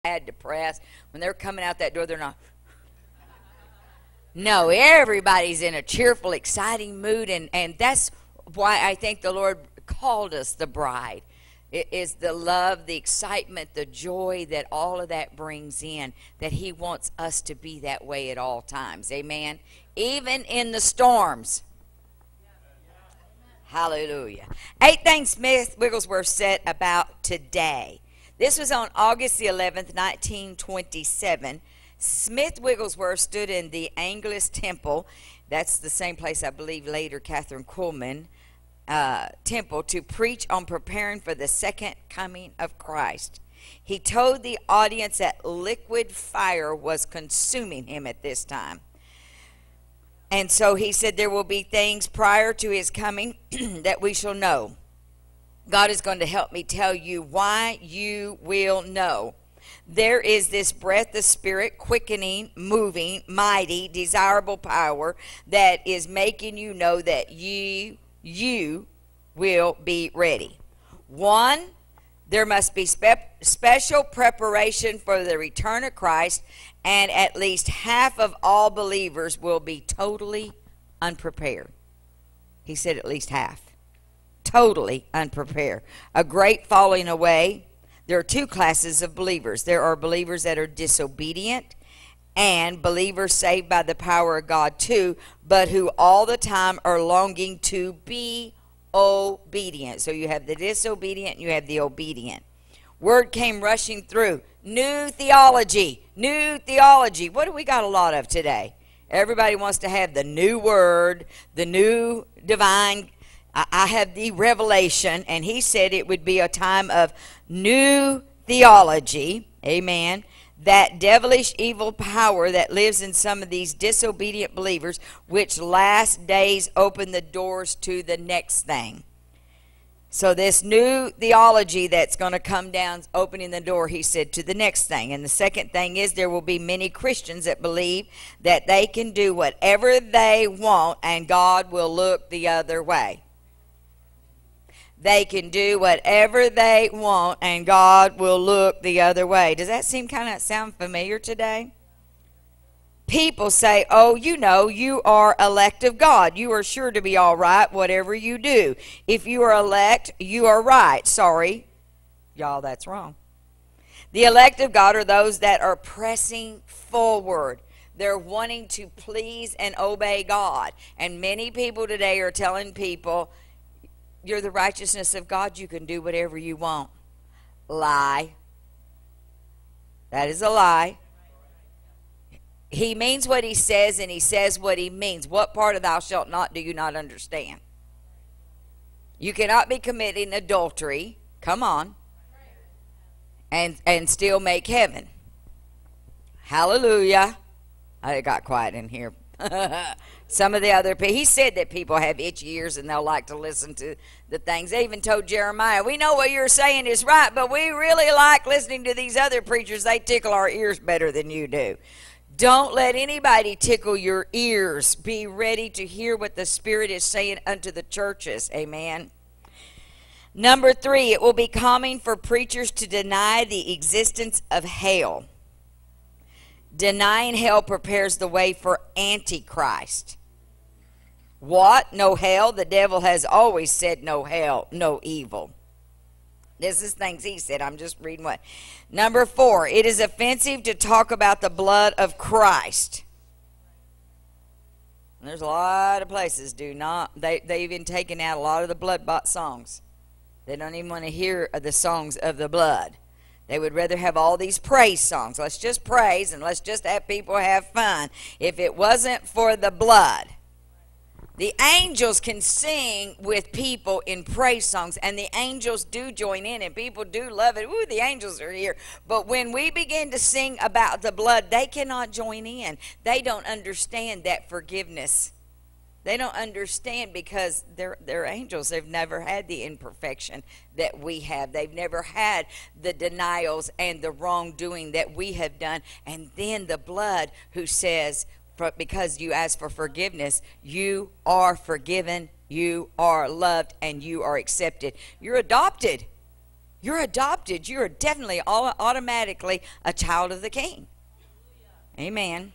sad, depressed. When they're coming out that door, they're not. No, everybody's in a cheerful, exciting mood, and that's why I think the Lord called us the bride. It is the love, the excitement, the joy that all of that brings in, that he wants us to be that way at all times. Amen? Even in the storms. Hallelujah. 8 things Smith Wigglesworth said about today. This was on August the 11th, 1927. Smith Wigglesworth stood in the Angelus Temple. That's the same place I believe later Catherine Kuhlman temple, to preach on preparing for the second coming of Christ. He told the audience that liquid fire was consuming him at this time. And so he said there will be things prior to his coming that we shall know. God is going to help me tell you why you will know. There is this breath of spirit, quickening, moving, mighty, desirable power that is making you know that you will be ready. 1, there must be special preparation for the return of Christ, and at least half of all believers will be totally unprepared. He said at least half. Totally unprepared. A great falling away. There are 2 classes of believers. There are believers that are disobedient, and believers saved by the power of God too, but who all the time are longing to be obedient. So you have the disobedient and you have the obedient. Word came rushing through. New theology. New theology. What do we got a lot of today? Everybody wants to have the new word, the new divine. I have the revelation, and he said it would be a time of new theology. Amen. That devilish evil power that lives in some of these disobedient believers, which last days open the doors to the next thing. So this new theology that's going to come down, opening the door, he said, to the next thing. And the second thing is there will be many Christians that believe that they can do whatever they want and God will look the other way. They can do whatever they want and God will look the other way. Does that sound familiar today? People say, oh, you are elect of God. You are sure to be all right, whatever you do. If you are elect, you are right. Sorry, y'all, that's wrong. The elect of God are those that are pressing forward. They're wanting to please and obey God. And many people today are telling people, you're the righteousness of God, you can do whatever you want. Lie. That is a lie. He means what he says, and he says what he means. What part of thou shalt not do you not understand? You cannot be committing adultery, come on, and still make heaven. Hallelujah. I got quiet in here. Some of the other people, he said that people have itchy ears and they'll like to listen to the things. They even told Jeremiah, we know what you're saying is right, but we really like listening to these other preachers. They tickle our ears better than you do. Don't let anybody tickle your ears. Be ready to hear what the Spirit is saying unto the churches. Amen. Number 3, it will be common for preachers to deny the existence of hell. Denying hell prepares the way for Antichrist. What? No hell? The devil has always said no hell, no evil. This is things he said. I'm just reading what. Number 4, it is offensive to talk about the blood of Christ. And there's a lot of places do not. They've even taken out a lot of the blood-bought songs. They don't even want to hear the songs of the blood. They would rather have all these praise songs. Let's just praise and let's just have people have fun. If it wasn't for the blood. The angels can sing with people in praise songs, and the angels do join in, and people do love it. Ooh, the angels are here. But when we begin to sing about the blood, they cannot join in. They don't understand that forgiveness. They don't understand because they're angels. They've never had the imperfection that we have. They've never had the denials and the wrongdoing that we have done. And then the blood who says, because you ask for forgiveness, you are forgiven, you are loved, and you are accepted. You're adopted. You're adopted. You're definitely automatically a child of the King. Amen.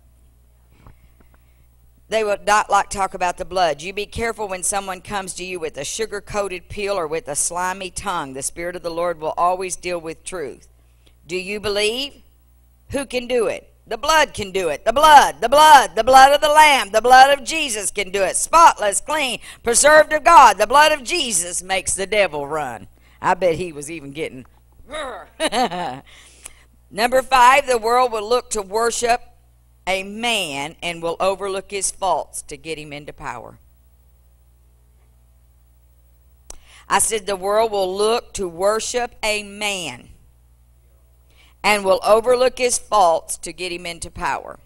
They will not like to talk about the blood. You be careful when someone comes to you with a sugar-coated pill or with a slimy tongue. The Spirit of the Lord will always deal with truth. Do you believe? Who can do it? The blood can do it. The blood of the Lamb, the blood of Jesus can do it. Spotless, clean, preserved of God. The blood of Jesus makes the devil run. I bet he was even getting... Number 5, the world will look to worship a man and will overlook his faults to get him into power. I said the world will look to worship a man and will overlook his faults to get him into power.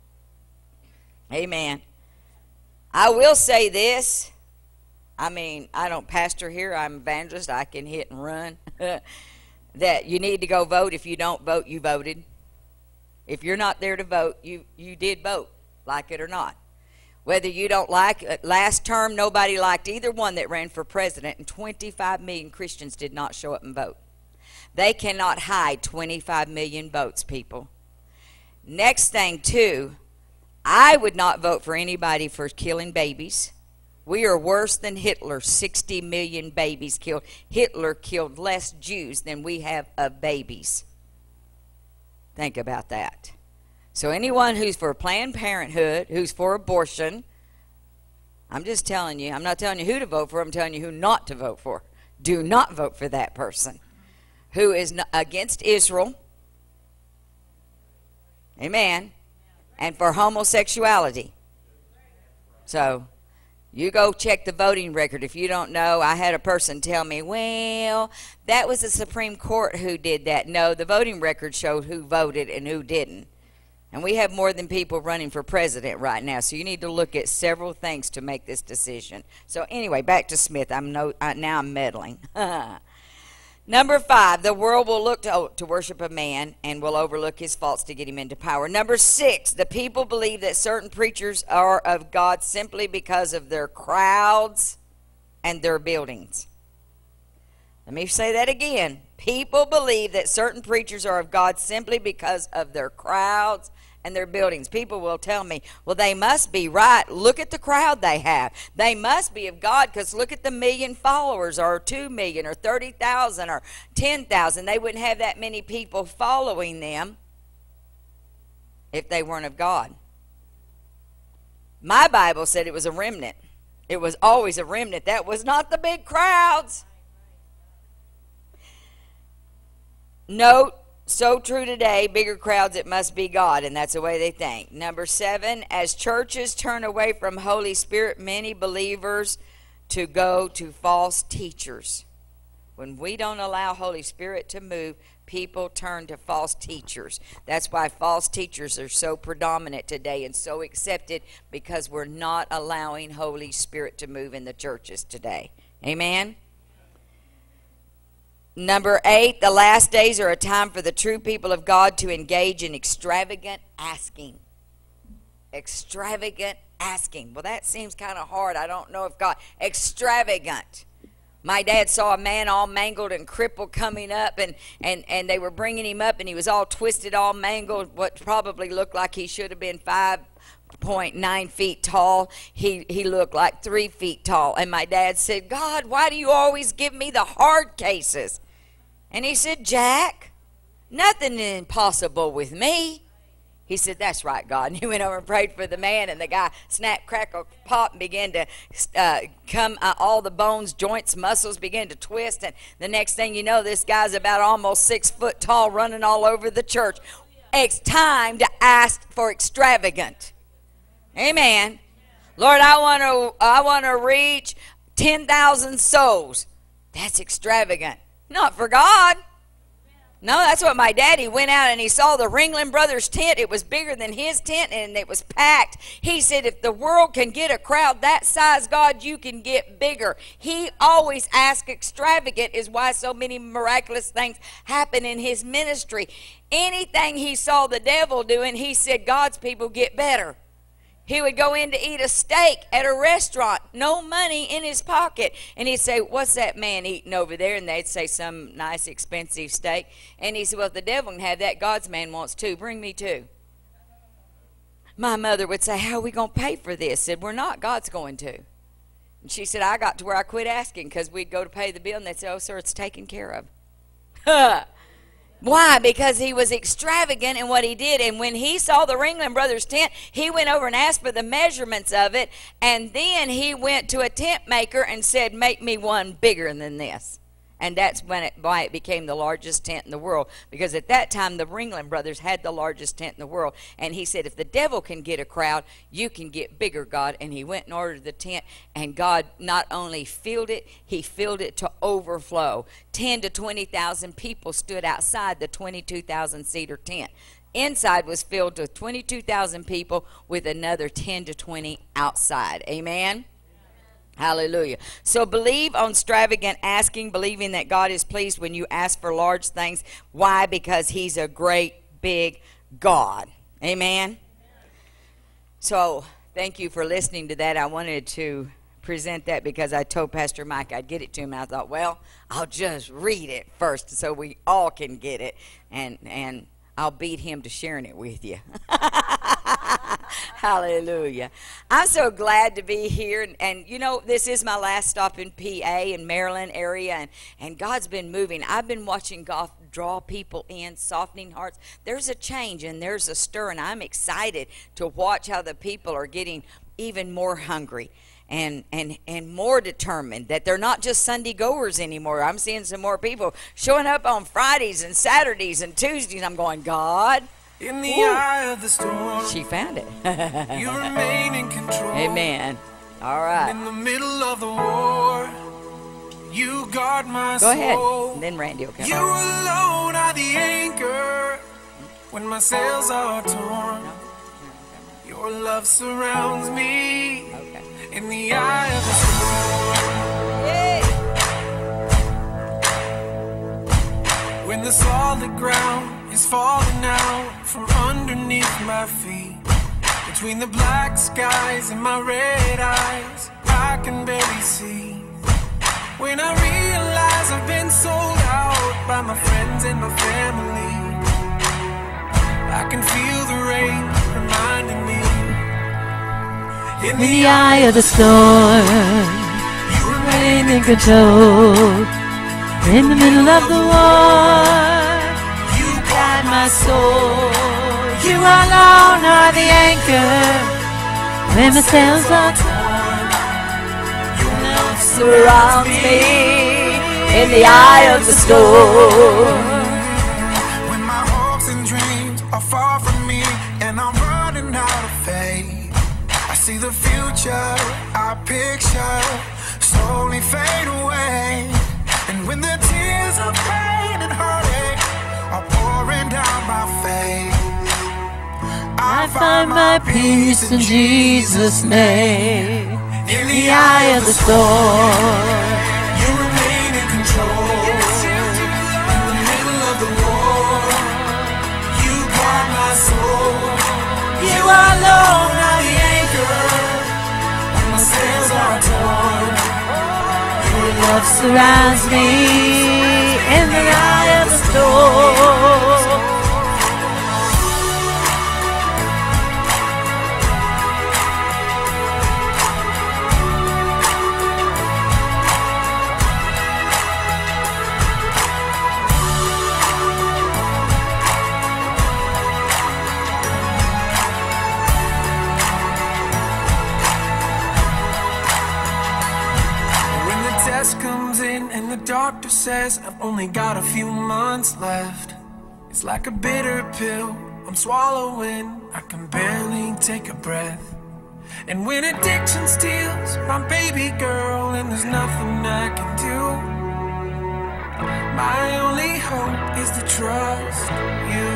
Amen. I will say this. I mean, I don't pastor here. I'm evangelist. I can hit and run. That you need to go vote. If you don't vote, you voted. If you're not there to vote, you did vote, like it or not. Whether you don't like it, last term, nobody liked either one that ran for president, and 25 million Christians did not show up and vote. They cannot hide 25 million votes, people. Next thing, too, I would not vote for anybody for killing babies. We are worse than Hitler. 60 million babies killed. Hitler killed less Jews than we have of babies. Think about that. So anyone who's for Planned Parenthood, who's for abortion, I'm just telling you, I'm not telling you who to vote for, I'm telling you who not to vote for. Do not vote for that person. Who is against Israel. Amen. And for homosexuality. So, you go check the voting record. If you don't know, I had a person tell me, well, that was the Supreme Court who did that. No, the voting record showed who voted and who didn't. And we have more than people running for president right now. So you need to look at several things to make this decision. So anyway, back to Smith. Now I'm meddling. Number 5, the world will look to worship a man and will overlook his faults to get him into power. Number 6, the people believe that certain preachers are of God simply because of their crowds and their buildings. Let me say that again. People believe that certain preachers are of God simply because of their crowds and their buildings. People will tell me, well, they must be right. Look at the crowd they have. They must be of God because look at the 1 million followers or 2 million or 30,000 or 10,000. They wouldn't have that many people following them if they weren't of God. My Bible said it was a remnant. It was always a remnant. That was not the big crowds. Note, so true today, bigger crowds, it must be God, and that's the way they think. Number 7, as churches turn away from Holy Spirit, many believers to go to false teachers. When we don't allow Holy Spirit to move, people turn to false teachers. That's why false teachers are so predominant today and so accepted, because we're not allowing Holy Spirit to move in the churches today. Amen? Number 8, the last days are a time for the true people of God to engage in extravagant asking. Extravagant asking. Well, that seems kind of hard. I don't know if God... Extravagant. My dad saw a man all mangled and crippled coming up, and they were bringing him up, and he was all twisted, all mangled, what probably looked like he should have been 5.9 feet tall. He looked like 3 feet tall. And my dad said, God, why do you always give me the hard cases? And he said, Jack, nothing is impossible with me. He said, that's right, God. And he went over and prayed for the man, and the guy snapped, crackled, popped, and began to all the bones, joints, muscles began to twist. And the next thing you know, this guy's about almost 6 foot tall, running all over the church. It's time to ask for extravagant. Amen. Lord, I want to reach 10,000 souls. That's extravagant. Not for God. No, that's what my daddy went out and he saw the Ringling Brothers tent. It was bigger than his tent and it was packed. He said, if the world can get a crowd that size, God, you can get bigger. He always asked extravagant, is why so many miraculous things happen in his ministry. Anything he saw the devil doing, he said, God's people get better. He would go in to eat a steak at a restaurant, no money in his pocket. And he'd say, what's that man eating over there? And they'd say some nice, expensive steak. And he said, well, if the devil can have that, God's man wants two. Bring me two. My mother would say, how are we going to pay for this? I said, we're not. God's going to. And she said, I got to where I quit asking because we'd go to pay the bill. And they'd say, oh, sir, it's taken care of. Why? Because he was extravagant in what he did. And when he saw the Ringling Brothers tent, he went over and asked for the measurements of it. And then he went to a tent maker and said, make me one bigger than this. And that's why it became the largest tent in the world. Because at that time, the Ringling Brothers had the largest tent in the world. And he said, if the devil can get a crowd, you can get bigger, God. And he went and ordered the tent. And God not only filled it, he filled it to overflow. 10 to 20,000 people stood outside the 22,000-seater tent. Inside was filled to 22,000 people with another 10 to 20 outside. Amen? Hallelujah. So believe on extravagant asking, believing that God is pleased when you ask for large things. Why? Because he's a great, big God. Amen? So thank you for listening to that. I wanted to present that because I told Pastor Mike I'd get it to him. And I thought, well, I'll just read it first so we all can get it. And I'll beat him to sharing it with you. Hallelujah. I'm so glad to be here. And you know, this is my last stop in PA and Maryland area. And God's been moving. I've been watching God draw people in, softening hearts. There's a change and there's a stir. And I'm excited to watch how the people are getting even more hungry and more determined, that they're not just Sunday goers anymore. I'm seeing some more people showing up on Fridays and Saturdays and Tuesdays. I'm going, God. In the eye of the storm, she found it. you remain in control. Amen. All right. In the middle of the war, you guard my soul. Go ahead. And then Randy will come. You alone are the anchor when my sails are torn. Your love surrounds me. Okay. In the eye of the storm. Yay. When the solid ground is falling out from underneath my feet, between the black skies and my red eyes, I can barely see. When I realize I've been sold out by my friends and my family, I can feel the rain reminding me. In the eye of the storm, you remain in control. In the middle of the war, my soul, you alone are the anchor when the sails are torn. Your love surrounds me in the eye of the storm. When my hopes and dreams are far from me and I'm running out of faith, I see the future I picture slowly fade away. And when the tears of pain and heartache are pouring down my face, I find my peace in Jesus' name. In the eye of the storm, you remain in control. In the middle of the war, you guard my soul. you alone are the Anchor when my sails are torn. Your love surrounds me in the eye of the storm. When the test comes in and the doctor says I've only got a few months left, it's like a bitter pill I'm swallowing. I can barely take a breath. And when addiction steals my baby girl and there's nothing I can do, my only hope is to trust you.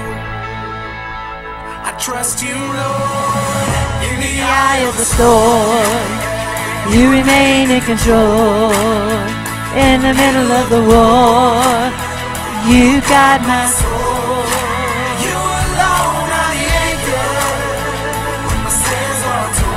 I trust you, Lord. In the Eye of the storm, you remain in control. In the middle of the war, you got my soul. You alone are the anchor when my sails are torn.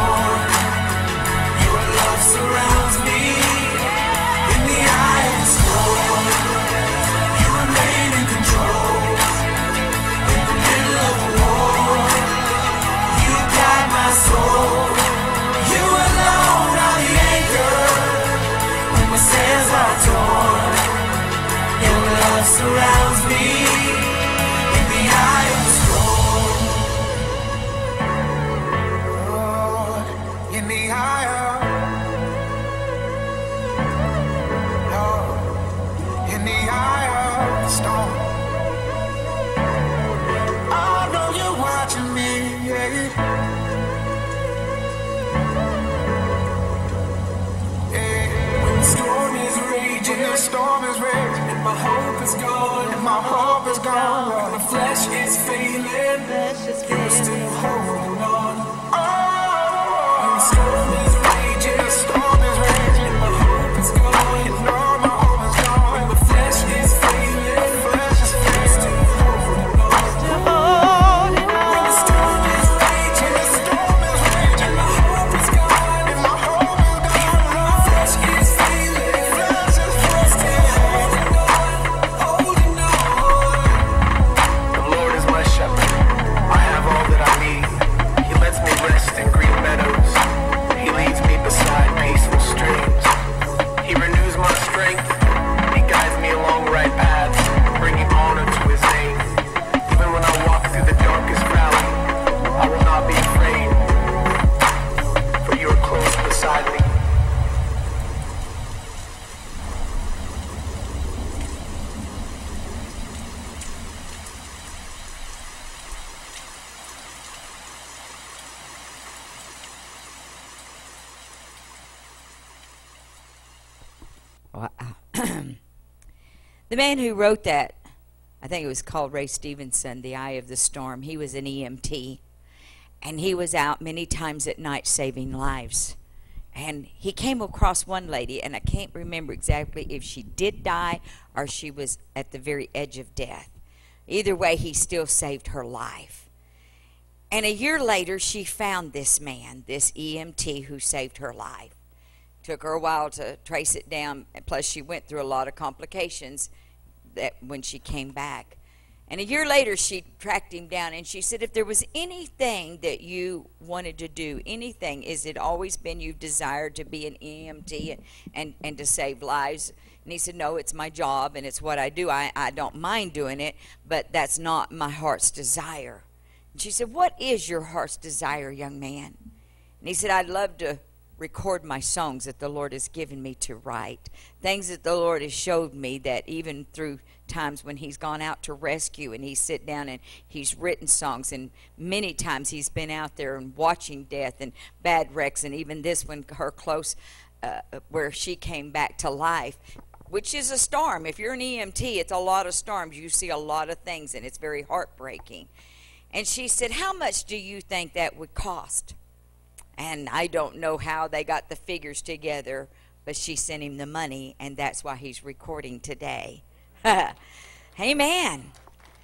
flesh is failing, you're still holding on. When the storm is raging, and my hope is gone, when the flesh is failing, you're still holding on. When the storm is raging, and my hope is gone, when the flesh is failing, you're still holding on. The Lord is my shepherd, I have all that I need. He lets me rest in green meadows. He leads me beside peaceful streams. He renews my strength. He guides me along right paths, bringing honor to his name. Even when I walk through the darkest valley, I will not be afraid, for you are close beside me. Wow. The man who wrote that, I think it was called Ray Stevenson, The Eye of the Storm. He was an EMT, and he was out many times at night saving lives. And he came across one lady, and I can't remember exactly if she did die or she was at the very edge of death. Either way, he still saved her life. And a year later, she found this man, this EMT who saved her life. Took her a while to trace it down, and plus she went through a lot of complications that when she came back. And a year later, she tracked him down, and she said, if there was anything that you wanted to do, anything, is it always been you've desired to be an EMT and to save lives? And he said, no, it's my job, and it's what I do. I don't mind doing it, but that's not my heart's desire. And she said, what is your heart's desire, young man? And he said, I'd love to record my songs that the Lord has given me to write. Things that the Lord has showed me that even through times when he's gone out to rescue and he's sit down and he's written songs, and many times he's been out there and watching death and bad wrecks, and even this one, her close, where she came back to life, which is a storm. If you're an EMT, it's a lot of storms. You see a lot of things, and it's very heartbreaking. And she said, how much do you think that would cost? And I don't know how they got the figures together, but she sent him the money, and that's why he's recording today. Amen.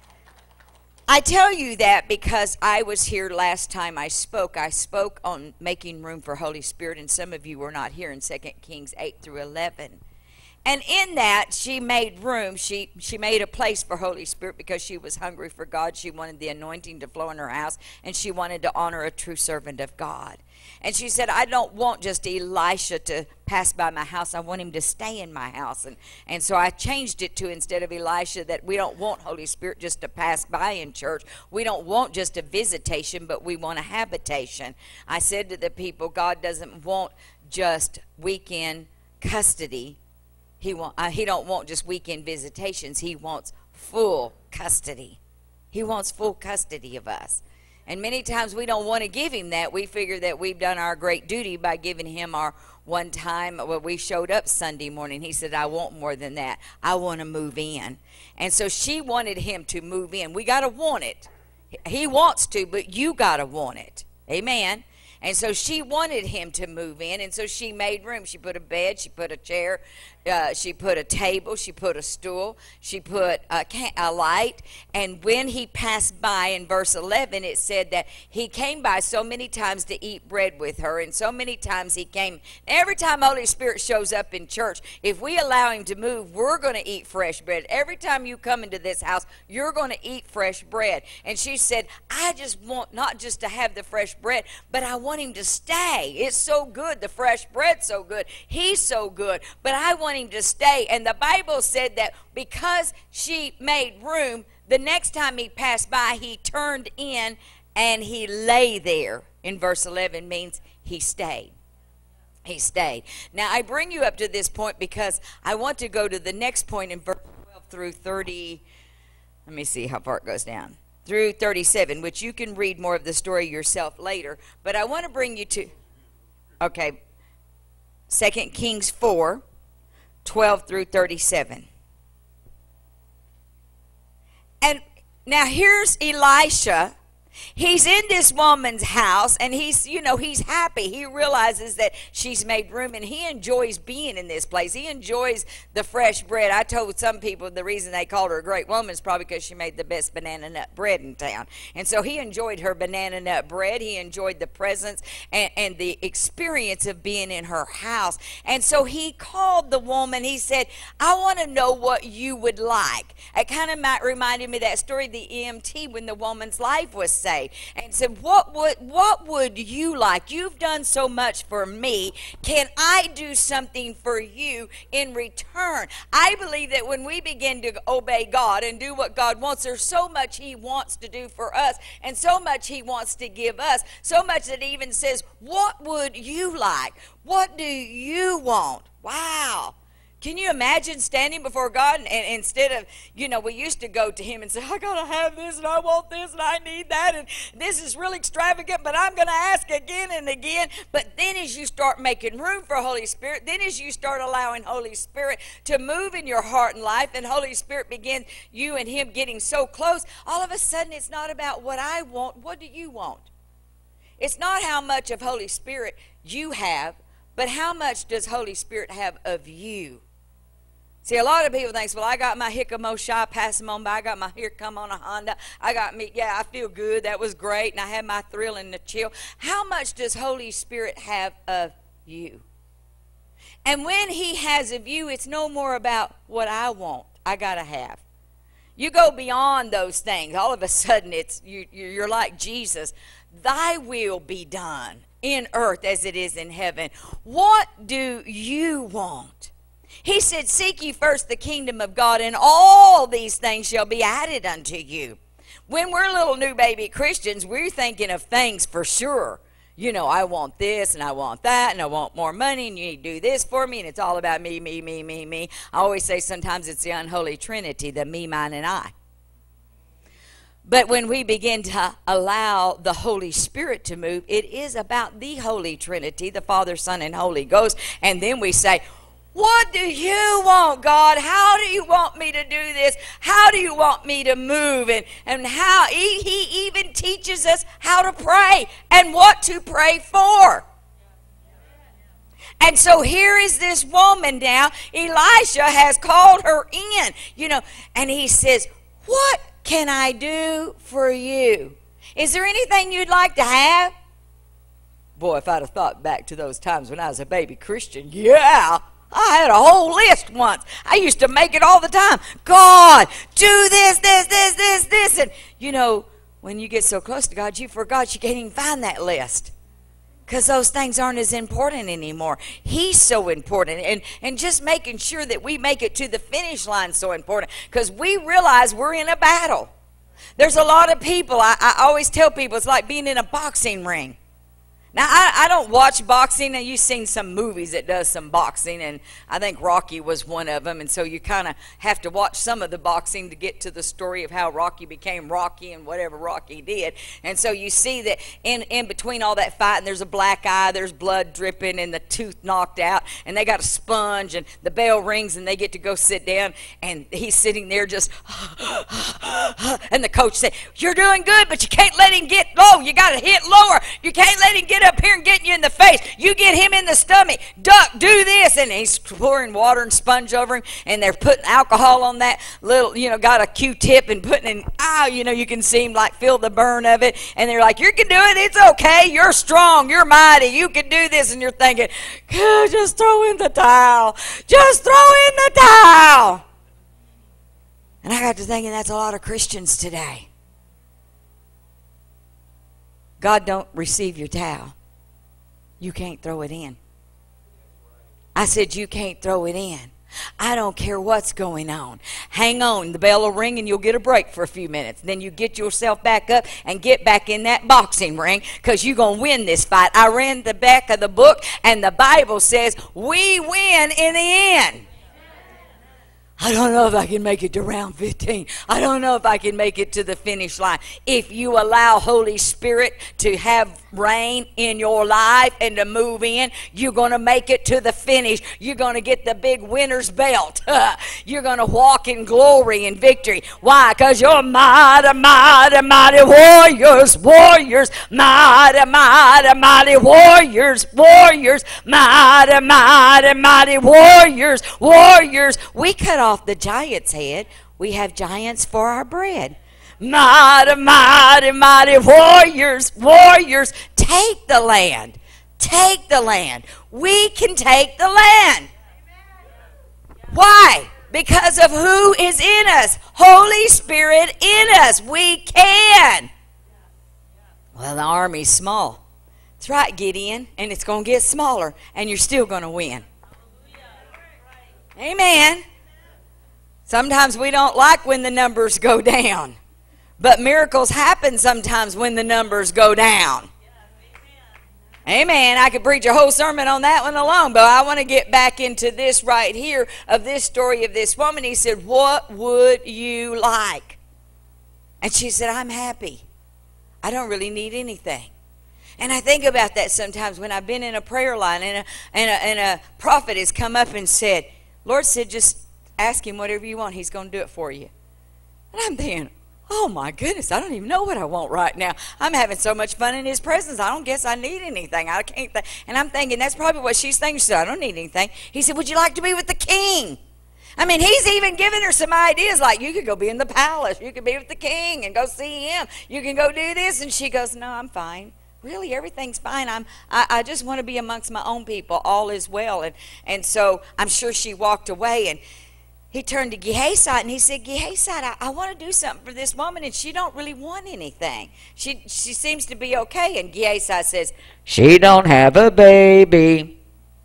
I tell you that because I was here last time I spoke. I spoke on making room for Holy Spirit, and some of you were not here in 2 Kings 8 through 11. And in that, she made room. She made a place for Holy Spirit because she was hungry for God. She wanted the anointing to flow in her house, and she wanted to honor a true servant of God. And she said, I don't want just Elisha to pass by my house. I want him to stay in my house. And so I changed it to, instead of Elisha, that we don't want Holy Spirit just to pass by in church. We don't want just a visitation, but we want a habitation. I said to the people, God doesn't want just weekend custody. He don't want just weekend visitations. He wants full custody. He wants full custody of us. And many times we don't want to give him that. We figure that we've done our great duty by giving him our one time. Well, we showed up Sunday morning. He said, I want more than that. I want to move in. And so she wanted him to move in. We got to want it. He wants to, but you got to want it. Amen. And so she wanted him to move in, and so she made room. She put a bed, she put a chair, she put a table, she put a stool, she put a light. And when he passed by, in verse 11, it said that he came by so many times to eat bread with her, and so many times he came. Every time Holy Spirit shows up in church, if we allow him to move, we're going to eat fresh bread. Every time you come into this house, you're going to eat fresh bread. And she said, I just want not just to have the fresh bread, but I want him to stay. It's so good. The fresh bread's so good. He's so good. But I want him to stay. And the Bible said that because she made room, the next time he passed by, he turned in and he lay there. In verse 11 means he stayed. He stayed. Now, I bring you up to this point because I want to go to the next point in verse 12 through 30. Let me see how far it goes down. Through 37, which you can read more of the story yourself later. But I want to bring you to, 2 Kings 4, 12 through 37. And Now here's Elisha. He's in this woman's house, and he's happy. He realizes that she's made room, and he enjoys being in this place. He enjoys the fresh bread. I told some people the reason they called her a great woman is probably because she made the best banana nut bread in town. And so he enjoyed her banana nut bread. He enjoyed the presence and the experience of being in her house. And so he called the woman. He said, I want to know what you would like. It kind of reminded me of that story of the EMT when the woman's life was saved. And said, what would you like? You've done so much for me. Can I do something for you in return? I believe that when we begin to obey God and do what God wants, there's so much he wants to do for us and so much he wants to give us, so much that he even says, what would you like? What do you want? Wow. Can you imagine standing before God and instead of, we used to go to him and say, I got to have this and I want this and I need that and this is really extravagant, but I'm going to ask again and again. But then as you start making room for Holy Spirit, then as you start allowing Holy Spirit to move in your heart and life, and Holy Spirit begins you and him getting so close, all of a sudden it's not about what I want. What do you want? It's not how much of Holy Spirit you have, but how much does Holy Spirit have of you? See, a lot of people think, well, I got my Hickomo Shy, pass them on by. I got my Here Come on a Honda. I got me, yeah, I feel good. That was great. And I had my thrill and the chill. How much does Holy Spirit have of you? And when he has of you, it's no more about what I want, I got to have. You go beyond those things. All of a sudden, you're like Jesus. Thy will be done in earth as it is in heaven. What do you want? He said, seek ye first the kingdom of God, and all these things shall be added unto you. When we're little new baby Christians, we're thinking of things for sure. I want this, and I want that, and I want more money, and you need to do this for me, and it's all about me, me, me, me, me. I always say sometimes it's the unholy trinity, the me, mine, and I. But when we begin to allow the Holy Spirit to move, it is about the Holy Trinity, the Father, Son, and Holy Ghost. And then we say, what do you want, God? How do you want me to do this? How do you want me to move? And how he even teaches us how to pray and what to pray for. And so here is this woman now. Elisha has called her in, and he says, what can I do for you? Is there anything you'd like to have? Boy, if I'd have thought back to those times when I was a baby Christian, yeah. I had a whole list once. I used to make it all the time. God, do this, this, this, this, this. And, when you get so close to God, you forgot you can't even find that list. Because those things aren't as important anymore. He's so important. And just making sure that we make it to the finish line is so important. Because we realize we're in a battle. There's a lot of people. I always tell people it's like being in a boxing ring. Now, I don't watch boxing. Now, you've seen some movies that does some boxing, and I think Rocky was one of them. And so you kind of have to watch some of the boxing to get to the story of how Rocky became Rocky and whatever Rocky did. And so you see that in between all that fighting, there's a black eye, there's blood dripping, and the tooth knocked out, and they got a sponge, and the bell rings, and they get to go sit down, and he's sitting there just, and the coach said, you're doing good, but you can't let him get low. You got to hit lower. You can't let him get up here and get you in the face. You get him in the stomach. Duck, do this. And he's pouring water and sponge over him, and they're putting alcohol on that little, got a Q-tip and putting in, you can see him like feel the burn of it. And they're like, you can do it. It's okay. You're strong. You're mighty. You can do this. And you're thinking, just throw in the towel. Just throw in the towel. And I got to thinking that's a lot of Christians today. God don't receive your towel. You can't throw it in. I said you can't throw it in. I don't care what's going on. Hang on. The bell will ring and you'll get a break for a few minutes. Then you get yourself back up and get back in that boxing ring because you're going to win this fight. I read the back of the book and the Bible says we win in the end. I don't know if I can make it to round 15. I don't know if I can make it to the finish line. If you allow Holy Spirit to have reign in your life and to move in, you're going to make it to the finish. You're going to get the big winner's belt. You're going to walk in glory and victory. Why? Because you're mighty, mighty, mighty warriors, warriors, mighty, mighty, mighty warriors, warriors, mighty, mighty, mighty warriors, warriors. We cut off the giant's head. We have giants for our bread. Mighty, mighty, mighty warriors, warriors, take the land. Take the land. We can take the land. Why? Because of who is in us. Holy Spirit in us. We can. Well, the army's small. That's right, Gideon. And it's going to get smaller. And you're still going to win. Amen. Sometimes we don't like when the numbers go down. But miracles happen sometimes when the numbers go down. Amen. I could preach a whole sermon on that one alone, but I want to get back into this right here of this story of this woman. He said, what would you like? And she said, I'm happy. I don't really need anything. And I think about that sometimes when I've been in a prayer line and a prophet has come up and said, Lord said, just ask him whatever you want. He's going to do it for you. And I'm thinking, oh my goodness, I don't even know what I want right now. I'm having so much fun in his presence. I don't guess I need anything. I can't. And I'm thinking that's probably what she's thinking. She said, I don't need anything. He said, would you like to be with the king? I mean, he's even giving her some ideas like you could go be in the palace. You could be with the king and go see him. You can go do this. And she goes, no, I'm fine. Really, everything's fine. I just want to be amongst my own people. All is well. And so I'm sure she walked away, and he turned to Gehazi and he said, Gehazi, I want to do something for this woman, and she don't really want anything. She seems to be okay. And Gehazi says, she don't have a baby.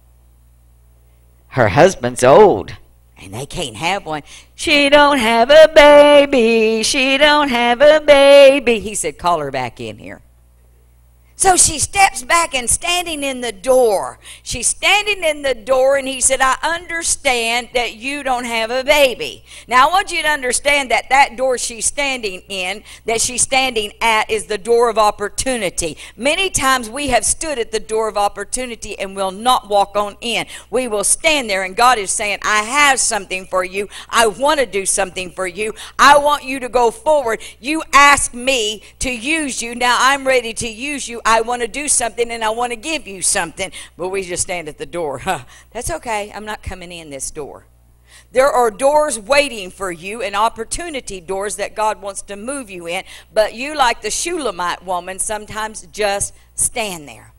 Her husband's old, and they can't have one. She don't have a baby. She don't have a baby. He said, call her back in here. So she steps back and standing in the door. She's standing in the door, and he said, I understand that you don't have a baby. Now, I want you to understand that that door she's standing in, that she's standing at, is the door of opportunity. Many times we have stood at the door of opportunity and will not walk on in. We will stand there, and God is saying, I have something for you. I want to do something for you. I want you to go forward. You ask me to use you. Now, I'm ready to use you. I want to do something, and I want to give you something. But we just stand at the door. That's okay. I'm not coming in this door. There are doors waiting for you, and opportunity doors that God wants to move you in. But you, like the Shulamite woman, sometimes just stand there.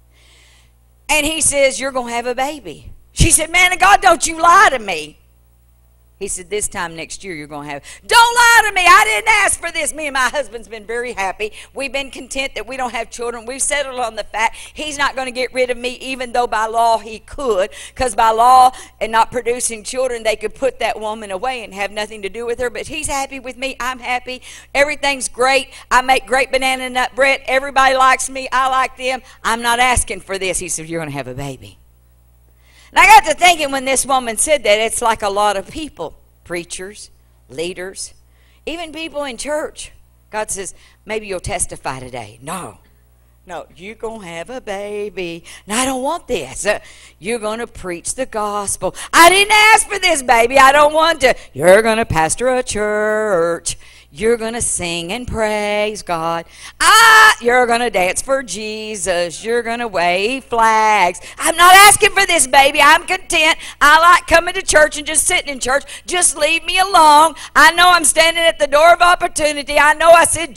And he says, you're going to have a baby. She said, man of God, don't you lie to me. He said, this time next year you're going to have. Don't lie to me. I didn't ask for this. Me and my husband's been very happy. We've been content that we don't have children. We've settled on the fact he's not going to get rid of me, even though by law he could. Because by law and not producing children, they could put that woman away and have nothing to do with her. But he's happy with me. I'm happy. Everything's great. I make great banana nut bread. Everybody likes me. I like them. I'm not asking for this. He said, you're going to have a baby. And I got to thinking when this woman said that, it's like a lot of people, preachers, leaders, even people in church. God says, maybe you'll testify today. No, you're going to have a baby. No, I don't want this. You're going to preach the gospel. I didn't ask for this, baby. I don't want to. You're going to pastor a church. You're going to sing and praise God. You're going to dance for Jesus. You're going to wave flags. I'm not asking for this, baby. I'm content. I like coming to church and just sitting in church. Just leave me alone. I know I'm standing at the door of opportunity. I know I said,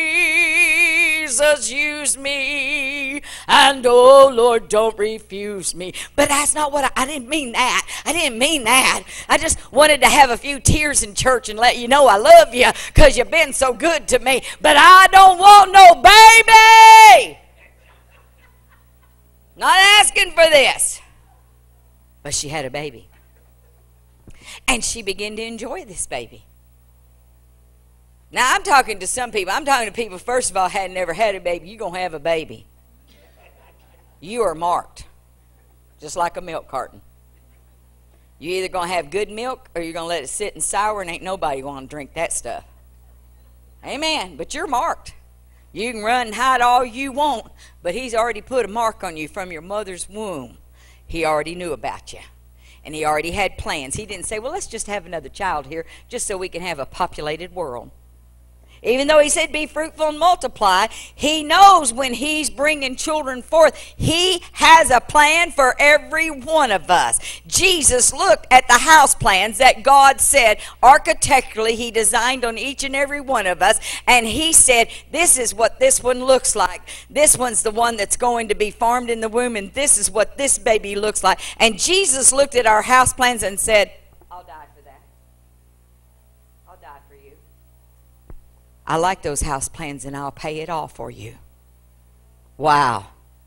Jesus, use me. And oh, Lord, don't refuse me. But that's not what I didn't mean that. I didn't mean that. I just wanted to have a few tears in church and let you know I love you because you've been so good to me. But I don't want no baby. Not asking for this. But she had a baby. And she began to enjoy this baby. Now, I'm talking to some people. I'm talking to people, first of all, had never had a baby. You're going to have a baby. You are marked. Just like a milk carton. You're either going to have good milk or you're going to let it sit and sour, and ain't nobody going to drink that stuff. Amen. But you're marked. You can run and hide all you want, but he's already put a mark on you from your mother's womb. He already knew about you. And he already had plans. He didn't say, well, let's just have another child here just so we can have a populated world. Even though he said be fruitful and multiply, he knows when he's bringing children forth, he has a plan for every one of us. Jesus looked at the house plans that God said architecturally he designed on each and every one of us, and he said, this is what this one looks like. This one's the one that's going to be formed in the womb, and this is what this baby looks like. And Jesus looked at our house plans and said, I'll die for that. I'll die for you. I like those house plans, and I'll pay it all for you. Wow.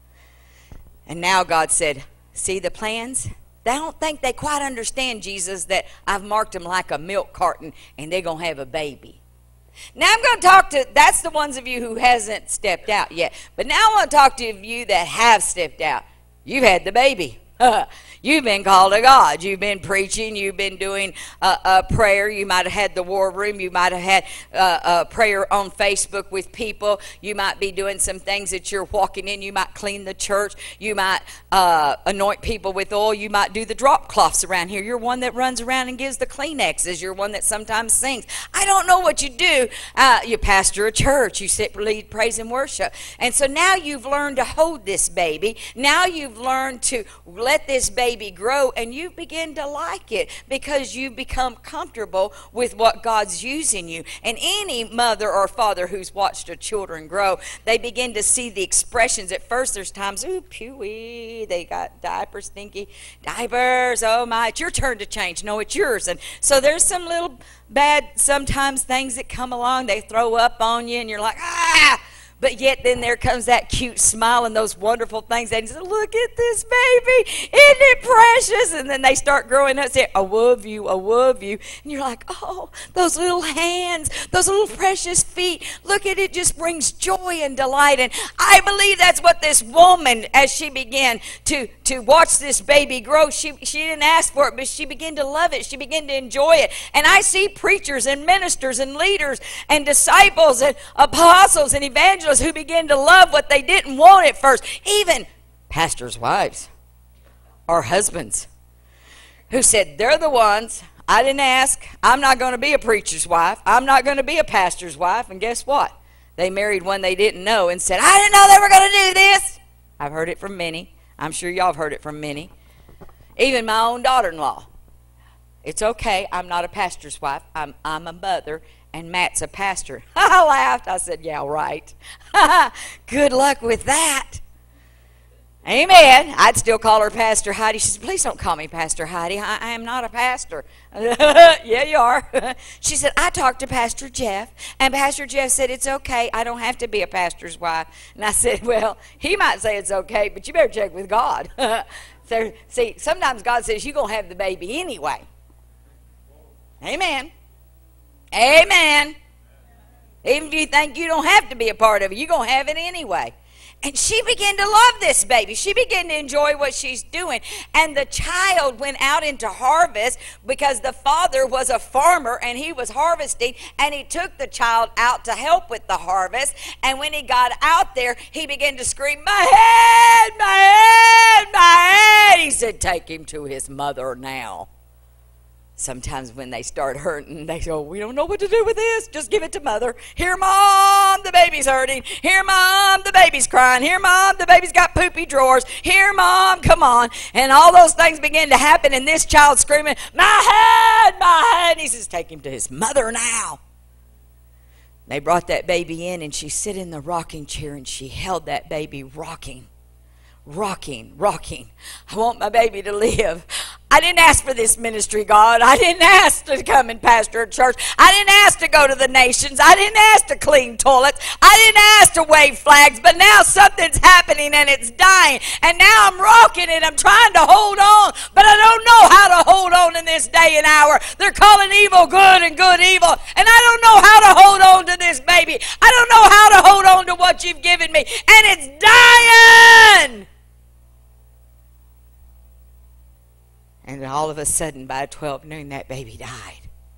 And now God said, see the plans? They don't think they quite understand, Jesus, that I've marked them like a milk carton and they're going to have a baby. Now I'm going to talk to, that's the ones of you who hasn't stepped out yet. But now I want to talk to you that have stepped out. You've had the baby. You've been called to God. You've been preaching. You've been doing a prayer. You might have had the war room. You might have had a prayer on Facebook with people. You might be doing some things that you're walking in. You might clean the church. You might anoint people with oil. You might do the drop cloths around here. You're one that runs around and gives the Kleenexes. You're one that sometimes sings. I don't know what you do. You pastor a church. You sit, lead praise and worship. And so now you've learned to hold this baby. Now you've learned to let this baby grow, and you begin to like it because you become comfortable with what God's using you. And any mother or father who's watched their children grow, they begin to see the expressions. At first there's times, ooh, pewee, they got diapers, stinky diapers, oh my, it's your turn to change. No, it's yours. And so there's some little bad sometimes things that come along. They throw up on you and you're like, ah. But yet then there comes that cute smile and those wonderful things. And say, look at this baby. Isn't it precious? And then they start growing up and say, I love you, I love you. And you're like, oh, those little hands, those little precious feet. Look at it, just brings joy and delight. And I believe that's what this woman, as she began to watch this baby grow, she didn't ask for it, but she began to love it. She began to enjoy it. And I see preachers and ministers and leaders and disciples and apostles and evangelists who begin to love what they didn't want at first. Even pastors' wives or husbands who said, they're the ones, I didn't ask, I'm not going to be a preacher's wife, I'm not going to be a pastor's wife. And guess what? They married one they didn't know and said, I didn't know they were going to do this. I've heard it from many. I'm sure y'all have heard it from many. Even my own daughter-in-law. It's okay, I'm not a pastor's wife, I'm a mother, and Matt's a pastor. I laughed. I said, yeah, right. Good luck with that. Amen. I'd still call her Pastor Heidi. She said, please don't call me Pastor Heidi. I am not a pastor. Yeah, you are. She said, I talked to Pastor Jeff, and Pastor Jeff said, it's okay. I don't have to be a pastor's wife. And I said, well, he might say it's okay, but you better check with God. So, see, sometimes God says, you're going to have the baby anyway. Amen. Amen. Even if you think you don't have to be a part of it, you're going to have it anyway. And she began to love this baby. She began to enjoy what she's doing. And the child went out into harvest because the father was a farmer and he was harvesting. And he took the child out to help with the harvest. And when he got out there, he began to scream, my head, my head, my head. He said, take him to his mother now. Sometimes when they start hurting, they go, we don't know what to do with this. Just give it to mother. Here, Mom, the baby's hurting. Here, Mom, the baby's crying. Here, Mom, the baby's got poopy drawers. Here, Mom, come on. And all those things begin to happen, and this child screaming, my head, my head. And he says, take him to his mother now. They brought that baby in, and she sat in the rocking chair, and she held that baby rocking. Rocking. I want my baby to live. I didn't ask for this ministry, God. I didn't ask to come and pastor a church. I didn't ask to go to the nations. I didn't ask to clean toilets. I didn't ask to wave flags. But now something's happening and it's dying. And now I'm rocking and I'm trying to hold on. But I don't know how to hold on in this day and hour. They're calling evil good and good evil. And I don't know how to hold on to this baby. I don't know how to hold on to what you've given me. And it's dying. And then all of a sudden, by 12 noon, that baby died.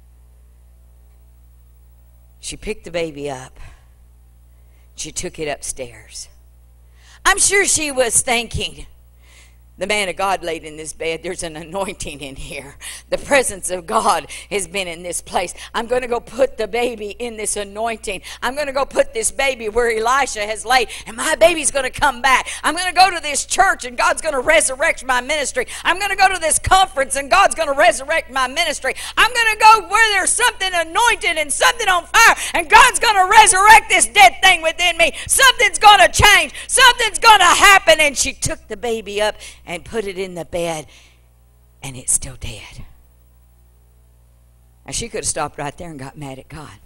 She picked the baby up. She took it upstairs. I'm sure she was thinking, the man of God laid in this bed. There's an anointing in here. The presence of God has been in this place. I'm going to go put the baby in this anointing. I'm going to go put this baby where Elisha has laid, and my baby's going to come back. I'm going to go to this church, and God's going to resurrect my ministry. I'm going to go to this conference, and God's going to resurrect my ministry. I'm going to go where there's something anointed and something on fire, and God's going to resurrect this dead thing within me. Something's going to change. Something's going to happen. And she took the baby up and put it in the bed, and it's still dead. Now, she could have stopped right there and got mad at God.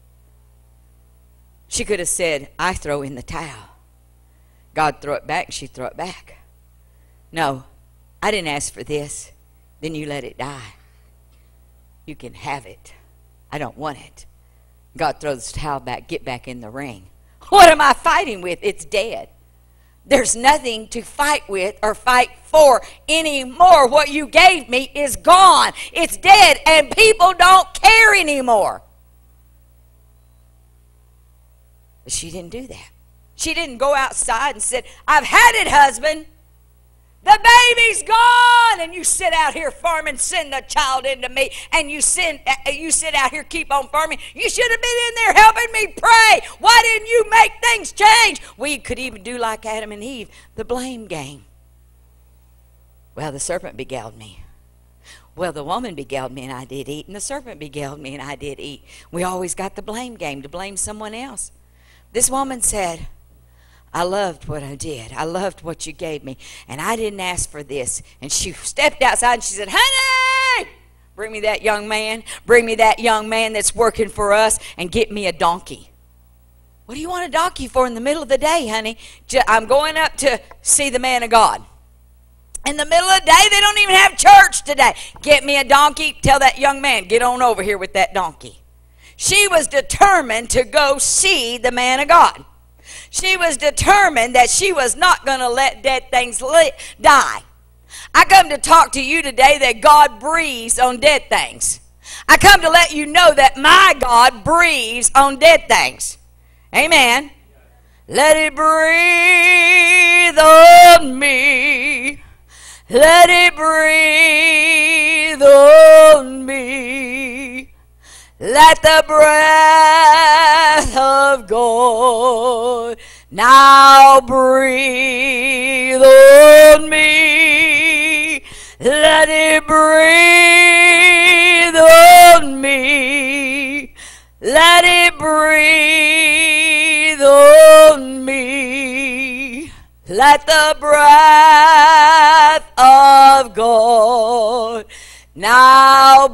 She could have said, I throw in the towel. God throw it back, and she throw it back. No, I didn't ask for this. Then you let it die. You can have it. I don't want it. God throws the towel back, get back in the ring. What am I fighting with? It's dead. There's nothing to fight with or fight for anymore. What you gave me is gone. It's dead, and people don't care anymore. But she didn't do that. She didn't go outside and said, I've had it, husband. The baby's gone, and you sit out here farming, send the child into me, and you sit out here, keep on farming. You should have been in there helping me pray. Why didn't you make things change? We could even do like Adam and Eve, the blame game. Well, the serpent beguiled me. Well, the woman beguiled me, and I did eat, and the serpent beguiled me, and I did eat. We always got the blame game, to blame someone else. This woman said, I loved what I did. I loved what you gave me. And I didn't ask for this. And she stepped outside and she said, honey, bring me that young man. Bring me that young man that's working for us, and get me a donkey. What do you want a donkey for in the middle of the day, honey? I'm going up to see the man of God. In the middle of the day, they don't even have church today. Get me a donkey. Tell that young man, get on over here with that donkey. She was determined to go see the man of God. She was determined that she was not going to let dead things die. I come to talk to you today that God breathes on dead things. I come to let you know that my God breathes on dead things. Amen. Let it breathe on me. Let it breathe on me. Let the breath of God now breathe on me. Let it breathe on me. Let it breathe on me. Let the breath of God now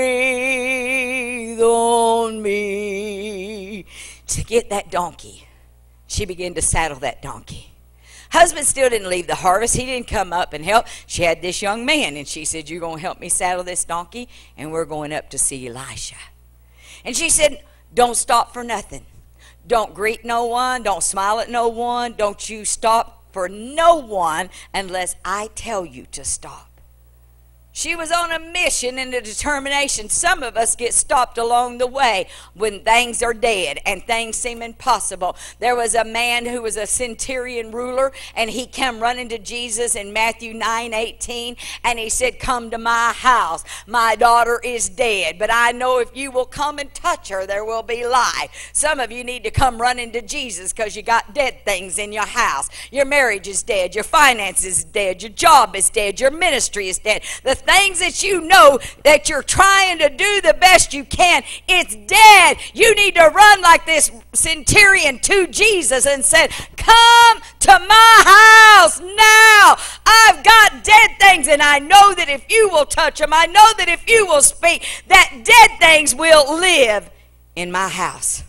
breathe on me. To get that donkey, she began to saddle that donkey. Husband still didn't leave the harvest. He didn't come up and help. She had this young man, and she said, you're going to help me saddle this donkey, and we're going up to see Elisha. And she said, don't stop for nothing. Don't greet no one. Don't smile at no one. Don't you stop for no one unless I tell you to stop. She was on a mission and a determination. Some of us get stopped along the way when things are dead and things seem impossible. There was a man who was a centurion ruler, and he came running to Jesus in Matthew 9:18, and he said, come to my house. My daughter is dead, but I know if you will come and touch her, there will be life. Some of you need to come running to Jesus because you got dead things in your house. Your marriage is dead. Your finances is dead. Your job is dead. Your ministry is dead. The things that you know that you're trying to do the best you can, it's dead. You need to run like this centurion to Jesus and said, come to my house now. I've got dead things, and I know that if you will touch them, I know that if you will speak, that dead things will live in my house.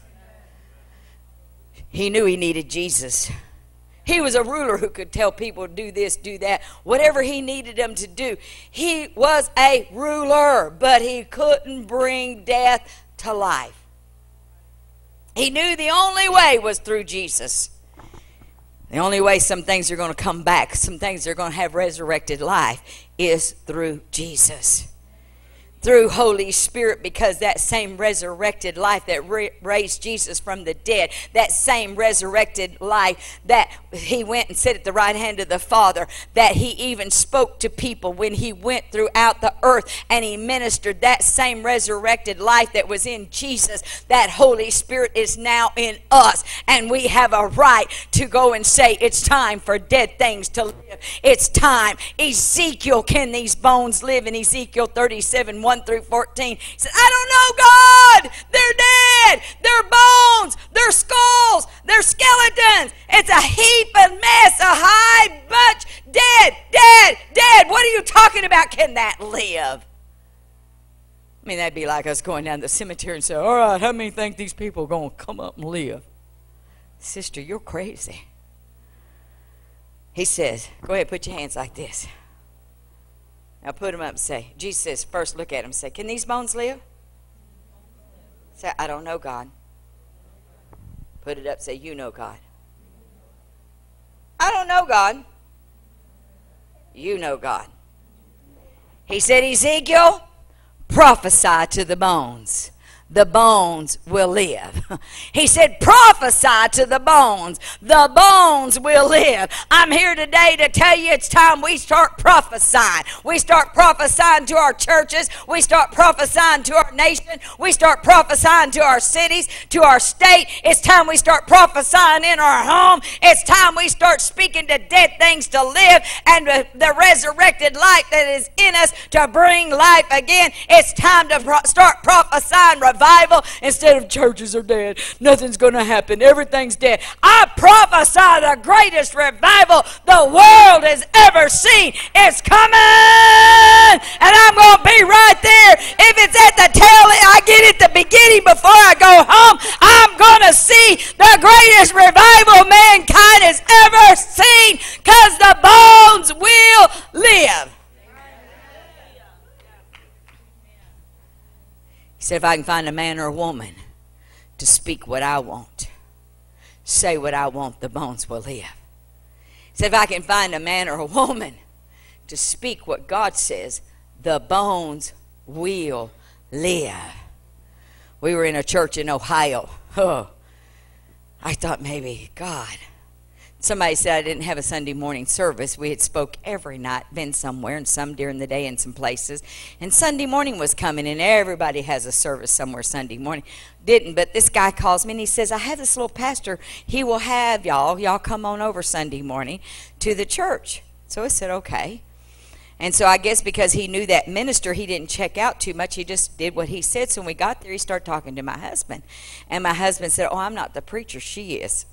He knew he needed Jesus. He was a ruler who could tell people to do this, do that, whatever he needed them to do. He was a ruler, but he couldn't bring death to life. He knew the only way was through Jesus. The only way some things are going to come back, some things are going to have resurrected life, is through Jesus. Through Holy Spirit, because that same resurrected life that raised Jesus from the dead, that same resurrected life that he went and sat at the right hand of the Father, that he even spoke to people when he went throughout the earth and he ministered, that same resurrected life that was in Jesus, that Holy Spirit is now in us, and we have a right to go and say, it's time for dead things to live. It's time. Ezekiel, can these bones live? In Ezekiel 37, 1 through 14. He said, I don't know, God. They're dead. They're bones. They're skulls. They're skeletons. It's a heap of mess, a high bunch. Dead, dead, dead. What are you talking about? Can that live? I mean, that'd be like us going down to the cemetery and say, all right, how many think these people are going to come up and live? Sister, you're crazy. He says, go ahead, put your hands like this. Now put them up and say, Jesus says, first look at them and say, can these bones live? Say, I don't know, God. Put it up, say, you know, God. I don't know, God. You know, God. He said, Ezekiel, prophesy to the bones. The bones will live. He said, prophesy to the bones. The bones will live. I'm here today to tell you it's time we start prophesying. We start prophesying to our churches. We start prophesying to our nation. We start prophesying to our cities, to our state. It's time we start prophesying in our home. It's time we start speaking to dead things to live and the resurrected life that is in us to bring life again. It's time to start prophesying revival instead of churches are dead. Nothing's going to happen. Everything's dead. I prophesy the greatest revival the world has ever seen. It's coming, and I'm going to be right there. If it's at the tail end, I get at the beginning before I go home. I'm going to see the greatest revival mankind has ever seen, because the bones will live. He said, if I can find a man or a woman to speak what I want, say what I want, the bones will live. He said, if I can find a man or a woman to speak what God says, the bones will live. We were in a church in Ohio. Oh, I thought maybe, God. Somebody said I didn't have a Sunday morning service. We had spoke every night, been somewhere, and some during the day in some places. And Sunday morning was coming, and everybody has a service somewhere Sunday morning. Didn't, but this guy calls me, and he says, I have this little pastor. He will have y'all come on over Sunday morning to the church. So I said, okay. And so I guess because he knew that minister, he didn't check out too much. He just did what he said. So when we got there, he started talking to my husband. And my husband said, oh, I'm not the preacher, she is.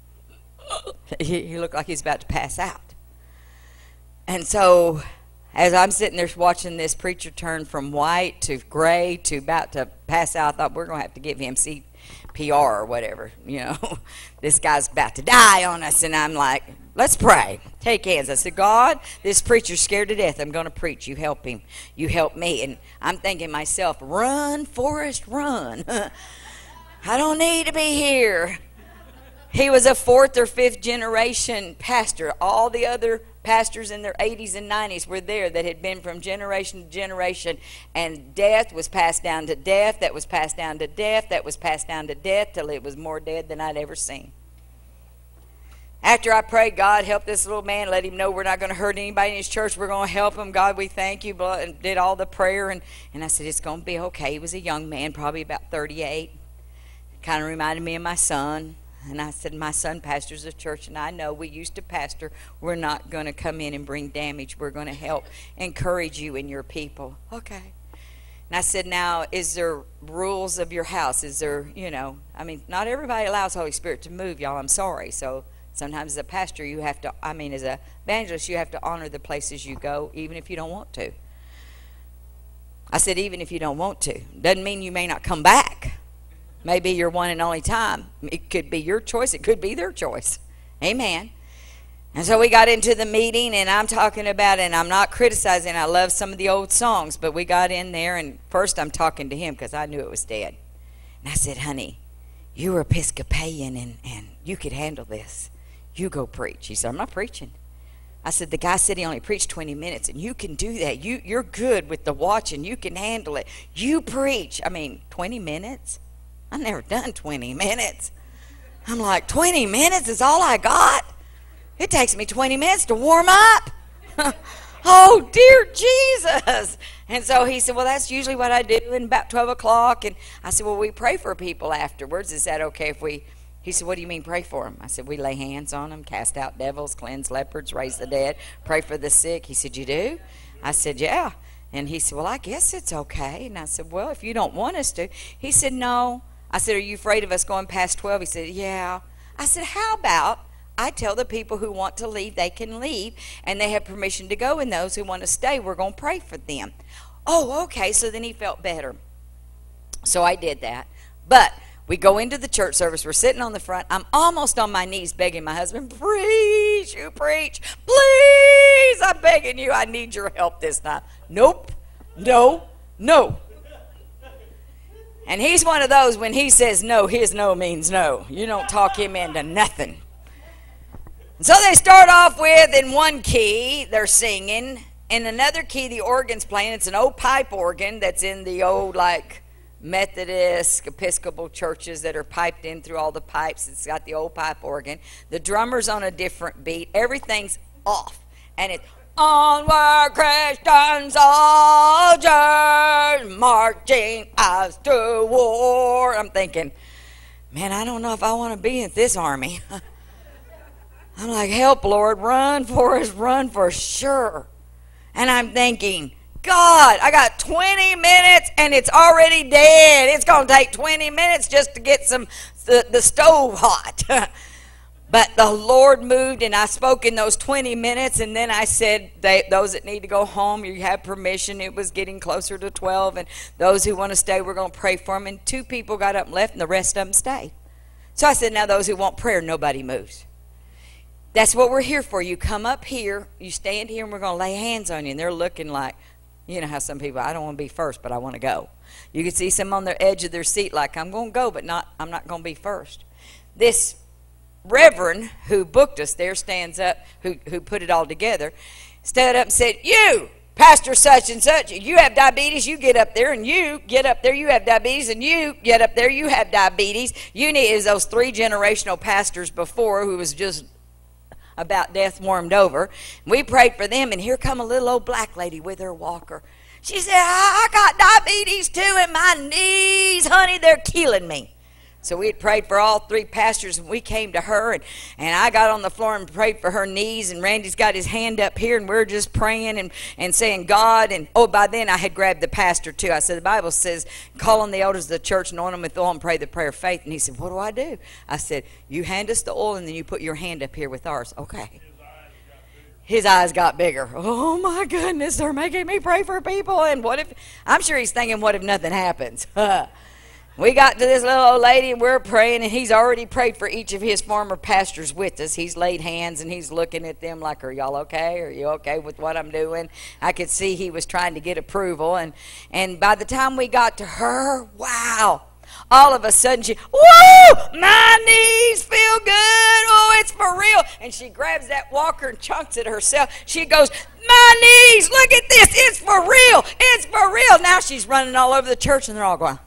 He looked like he's about to pass out. And so as I'm sitting there watching this preacher turn from white to gray to about to pass out, I thought, we're going to have to give him CPR or whatever. You know, this guy's about to die on us. And I'm like, let's pray. Take hands. I said, God, this preacher's scared to death. I'm going to preach. You help him. You help me. And I'm thinking myself, run, Forrest, run. I don't need to be here. He was a fourth or fifth generation pastor. All the other pastors in their 80s and 90s were there that had been from generation to generation. And death was passed down to death, that was passed down to death, that was passed down to death, till it was more dead than I'd ever seen. After I prayed, God, help this little man, let him know we're not going to hurt anybody in his church. We're going to help him. God, we thank you. And did all the prayer. And I said, it's going to be okay. He was a young man, probably about 38. Kind of reminded me of my son. And I said, my son pastors a church, and I know we used to pastor. We're not going to come in and bring damage. We're going to help encourage you and your people. Okay. And I said, now, is there rules of your house? Is there, I mean, not everybody allows Holy Spirit to move, y'all. I'm sorry. So sometimes as a pastor, you have to, as an evangelist, you have to honor the places you go, even if you don't want to. I said, even if you don't want to. Doesn't mean you may not come back. Maybe your one and only time. It could be your choice. It could be their choice. Amen. And so we got into the meeting, and I'm talking about, and I'm not criticizing. I love some of the old songs, but we got in there, and first I'm talking to him because I knew it was dead. And I said, honey, you were Episcopalian, and you could handle this. You go preach. He said, I'm not preaching. I said, the guy said he only preached 20 minutes, and you can do that. You're good with the watching. You can handle it. You preach. I mean, 20 minutes? I've never done 20 minutes. I'm like, 20 minutes is all I got? It takes me 20 minutes to warm up. Oh, dear Jesus. And so he said, well, that's usually what I do, and about 12 o'clock. And I said, well, we pray for people afterwards. Is that okay if we... He said, what do you mean pray for them? I said, we lay hands on them, cast out devils, cleanse leopards, raise the dead, pray for the sick. He said, you do? I said, yeah. And he said, well, I guess it's okay. And I said, well, if you don't want us to. He said, no. I said, are you afraid of us going past 12? He said, yeah. I said, how about I tell the people who want to leave they can leave, and they have permission to go, and those who want to stay, we're going to pray for them. Oh, okay. So then he felt better. So I did that. But we go into the church service. We're sitting on the front. I'm almost on my knees begging my husband, please, you preach. Please, I'm begging you. I need your help this time. Nope. No. No. And he's one of those, when he says no, his no means no. You don't talk him into nothing. And so they start off with, in one key, they're singing. In another key, the organ's playing. It's an old pipe organ that's in the old, like, Methodist, Episcopal churches that are piped in through all the pipes. It's got the old pipe organ. The drummer's on a different beat. Everything's off. And it's, onward Christian soldiers marching us to war. I'm thinking, man, I don't know if I want to be in this army. I'm like, help, Lord, run for us, run for sure. And I'm thinking, God, I got 20 minutes and it's already dead. It's going to take 20 minutes just to get the stove hot. But the Lord moved, and I spoke in those 20 minutes, and then I said, those that need to go home, you have permission. It was getting closer to 12, and those who want to stay, we're going to pray for them. And 2 people got up and left, and the rest of them stayed. So I said, now those who want prayer, nobody moves. That's what we're here for. You come up here, you stand here, and we're going to lay hands on you. And they're looking like, you know how some people, I don't want to be first, but I want to go. You can see some on the edge of their seat like, I'm going to go, but I'm not going to be first. This reverend who booked us there stands up, who put it all together, stood up and said, you, Pastor such and such, you have diabetes, you get up there, and you get up there, you have diabetes, and you get up there, you have diabetes. You need, is those 3 generational pastors before who was just about death warmed over. We prayed for them, and here come a little old black lady with her walker. She said, I got diabetes too, and my knees, honey, they're killing me. So we had prayed for all 3 pastors, and we came to her, and I got on the floor and prayed for her knees, and Randy's got his hand up here, and we're just praying and saying, God, and oh, by then I had grabbed the pastor too. I said, the Bible says, call on the elders of the church, anoint them with oil, and pray the prayer of faith. And he said, what do I do? I said, you hand us the oil, and then you put your hand up here with ours. Okay. His eyes got bigger. Oh my goodness, they're making me pray for people, and what if, I'm sure he's thinking, what if nothing happens? We got to this little old lady, and we're praying, and he's already prayed for each of his former pastors with us. He's laid hands, and he's looking at them like, are y'all okay? Are you okay with what I'm doing? I could see he was trying to get approval, and by the time we got to her, wow, all of a sudden she, woo, my knees feel good. Oh, it's for real. And she grabs that walker and chunks it herself. She goes, my knees, look at this. It's for real. It's for real. Now she's running all over the church, and they're all going.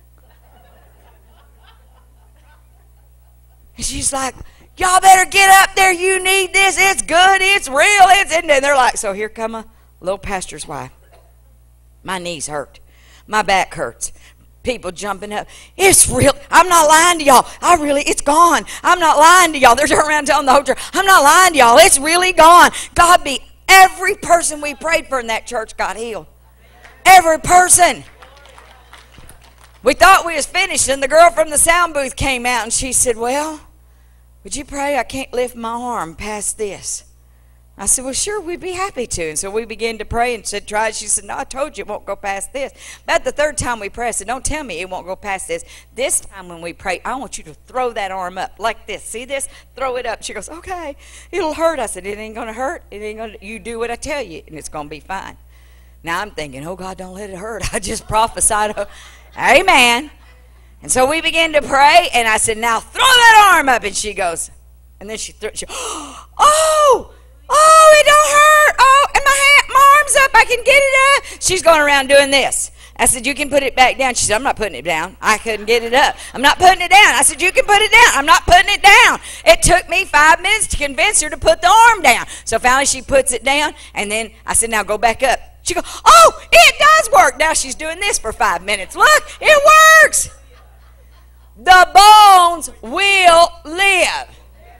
And she's like, y'all better get up there. You need this. It's good. It's real. It's in there. And they're like, so here come a little pastor's wife. My knees hurt. My back hurts. People jumping up. It's real. I'm not lying to y'all. It's gone. I'm not lying to y'all. They're turning around telling the whole church, I'm not lying to y'all. It's really gone. God be, every person we prayed for in that church got healed. Every person. We thought we was finished, and the girl from the sound booth came out, and she said, well, would you pray? I can't lift my arm past this. I said, well, sure, we'd be happy to. And so we began to pray and said, try it. She said, no, I told you it won't go past this. About the 3rd time we prayed, I said, don't tell me it won't go past this. This time when we pray, I want you to throw that arm up like this. See this? Throw it up. She goes, okay, it'll hurt. I said, it ain't going to hurt. It ain't going to. You do what I tell you, and it's going to be fine. Now I'm thinking, oh, God, don't let it hurt. I just prophesied. Amen. And so we began to pray, and I said, now throw that arm up. And she goes, And then she oh, it don't hurt. Oh, and my arm's up. I can get it up. She's going around doing this. I said, you can put it back down. She said, I'm not putting it down. I couldn't get it up. I'm not putting it down. I said, you can put it down. I'm not putting it down. It took me 5 minutes to convince her to put the arm down. So finally she puts it down, and then I said, now go back up. She goes, oh, it does work. Now she's doing this for 5 minutes. Look, it works. The bones will live.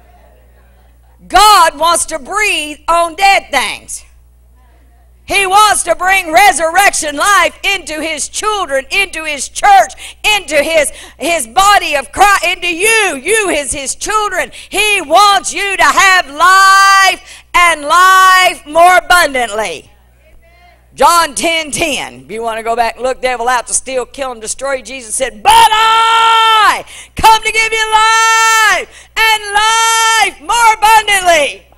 God wants to breathe on dead things. He wants to bring resurrection life into his children, into his church, into his body of Christ, into you as his children. He wants you to have life and life more abundantly. John 10:10. If you want to go back and look, devil out to steal, kill, and destroy, Jesus said, but I come to give you life and life more abundantly.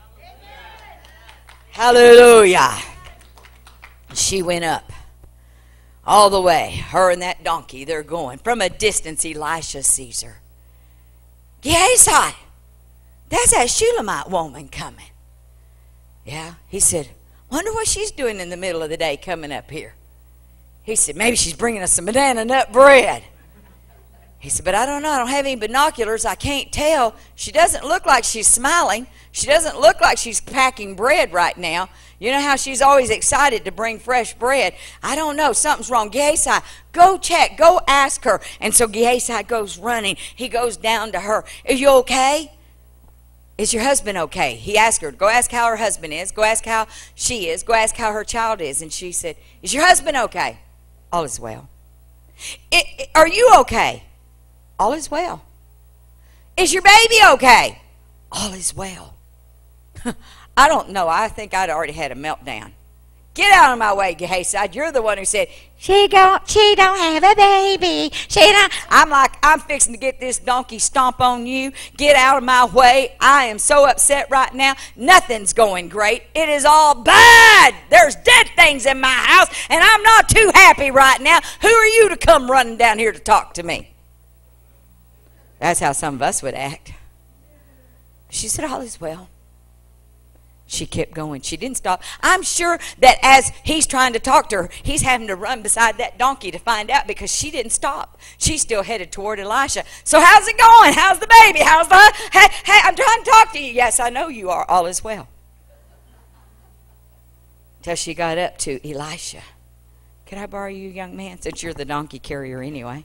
Hallelujah. She went up all the way. Her and that donkey, they're going. From a distance, Elisha sees her. Gehazi, that's that Shulamite woman coming. Yeah, he said, wonder what she's doing in the middle of the day coming up here. He said, maybe she's bringing us some banana nut bread. He said, but I don't know. I don't have any binoculars. I can't tell. She doesn't look like she's smiling. She doesn't look like she's packing bread right now. You know how she's always excited to bring fresh bread. I don't know. Something's wrong. Gehazi, go check. Go ask her. And so Gehazi goes running. He goes down to her. Are you okay? Is your husband okay? He asked her, go ask how her husband is. Go ask how she is. Go ask how her child is. And she said, is your husband okay? All is well. Are you okay? All is well. Is your baby okay? All is well. I don't know. I think I'd already had a meltdown. Get out of my way, Gehazi. You're the one who said, she don't have a baby. I'm like, I'm fixing to get this donkey stomp on you. Get out of my way. I am so upset right now. Nothing's going great. It is all bad. There's dead things in my house, and I'm not too happy right now. Who are you to come running down here to talk to me? That's how some of us would act. She said, all is well. She kept going. She didn't stop. I'm sure that as he's trying to talk to her, he's having to run beside that donkey to find out, because she didn't stop. She's still headed toward Elisha. So how's it going? How's the baby? How's the... Hey, I'm trying to talk to you. Yes, I know you are. All is well. Till she got up to Elisha. Can I borrow you, young man, since you're the donkey carrier anyway?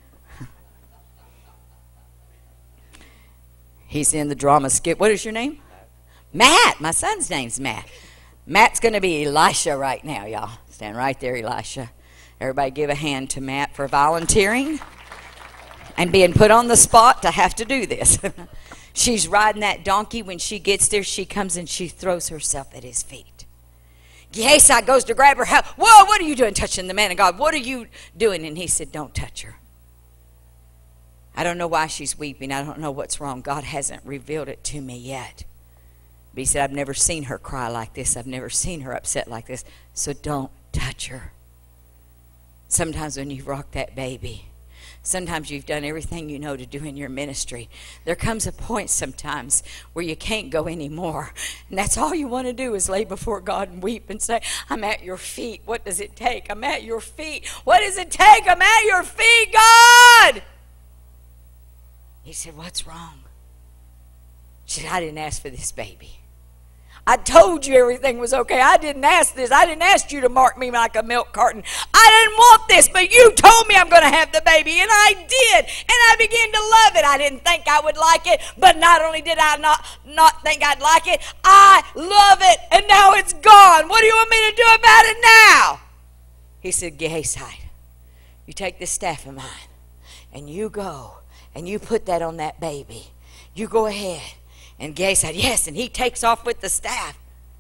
He's in the drama skit. What is your name? Matt. My son's name's Matt. Matt's going to be Elisha right now, y'all. Stand right there, Elisha. Everybody give a hand to Matt for volunteering and being put on the spot to have to do this. She's riding that donkey. When she gets there, she comes and she throws herself at his feet. Gehazi goes to grab her. Whoa, what are you doing touching the man of God? What are you doing? And he said, don't touch her. I don't know why she's weeping. I don't know what's wrong. God hasn't revealed it to me yet. But he said, I've never seen her cry like this. I've never seen her upset like this. So don't touch her. Sometimes when you rock that baby, sometimes you've done everything you know to do in your ministry. There comes a point sometimes where you can't go anymore. And that's all you want to do is lay before God and weep and say, I'm at your feet. What does it take? I'm at your feet. What does it take? I'm at your feet, God. He said, what's wrong? She said, I didn't ask for this baby. I told you everything was okay. I didn't ask this. I didn't ask you to mark me like a milk carton. I didn't want this, but you told me I'm going to have the baby, and I did. And I began to love it. I didn't think I would like it, but not only did I not think I'd like it, I love it, and now it's gone. What do you want me to do about it now? He said, Gehazi, you take this staff of mine, and you go, and you put that on that baby. You go ahead. And Gehazi said, yes, and he takes off with the staff.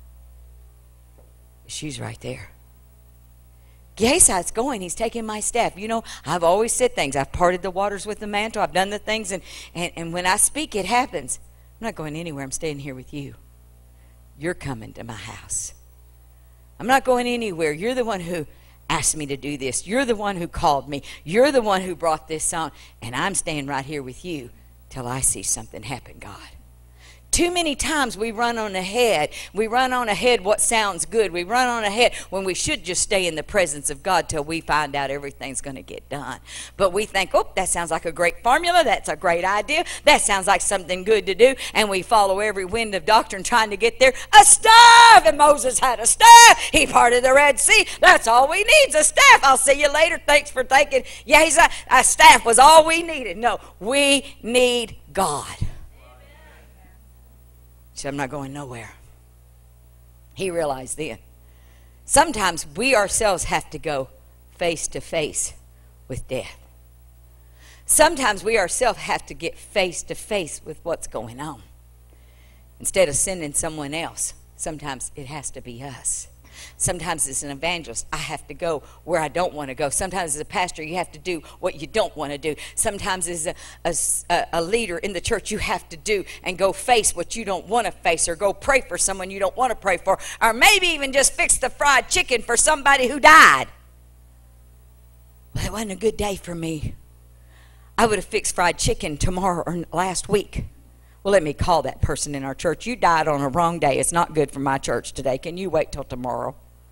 She's right there. Gehazi's going. He's taking my staff. You know, I've always said things. I've parted the waters with the mantle. I've done the things, and when I speak, it happens. I'm not going anywhere. I'm staying here with you. You're coming to my house. I'm not going anywhere. You're the one who asked me to do this. You're the one who called me. You're the one who brought this on, and I'm staying right here with you till I see something happen, God. Too many times we run on ahead. We run on ahead what sounds good. We run on ahead when we should just stay in the presence of God till we find out everything's going to get done. But we think, oh, that sounds like a great formula. That's a great idea. That sounds like something good to do. And we follow every wind of doctrine trying to get there. A staff! And Moses had a staff. He parted the Red Sea. That's all we need is a staff. I'll see you later. Thanks for thinking, yeah, a staff was all we needed. No, we need God. So I'm not going nowhere. He realized then. Sometimes we ourselves have to go face to face with death. Sometimes we ourselves have to get face to face with what's going on. Instead of sending someone else, sometimes it has to be us. Sometimes as an evangelist, I have to go where I don't want to go. Sometimes as a pastor, you have to do what you don't want to do. Sometimes as a leader in the church, you have to do and go face what you don't want to face, or go pray for someone you don't want to pray for, or maybe even just fix the fried chicken for somebody who died. Well, it wasn't a good day for me. I would have fixed fried chicken tomorrow or last week. Well, let me call that person in our church. You died on a wrong day. It's not good for my church today. Can you wait till tomorrow?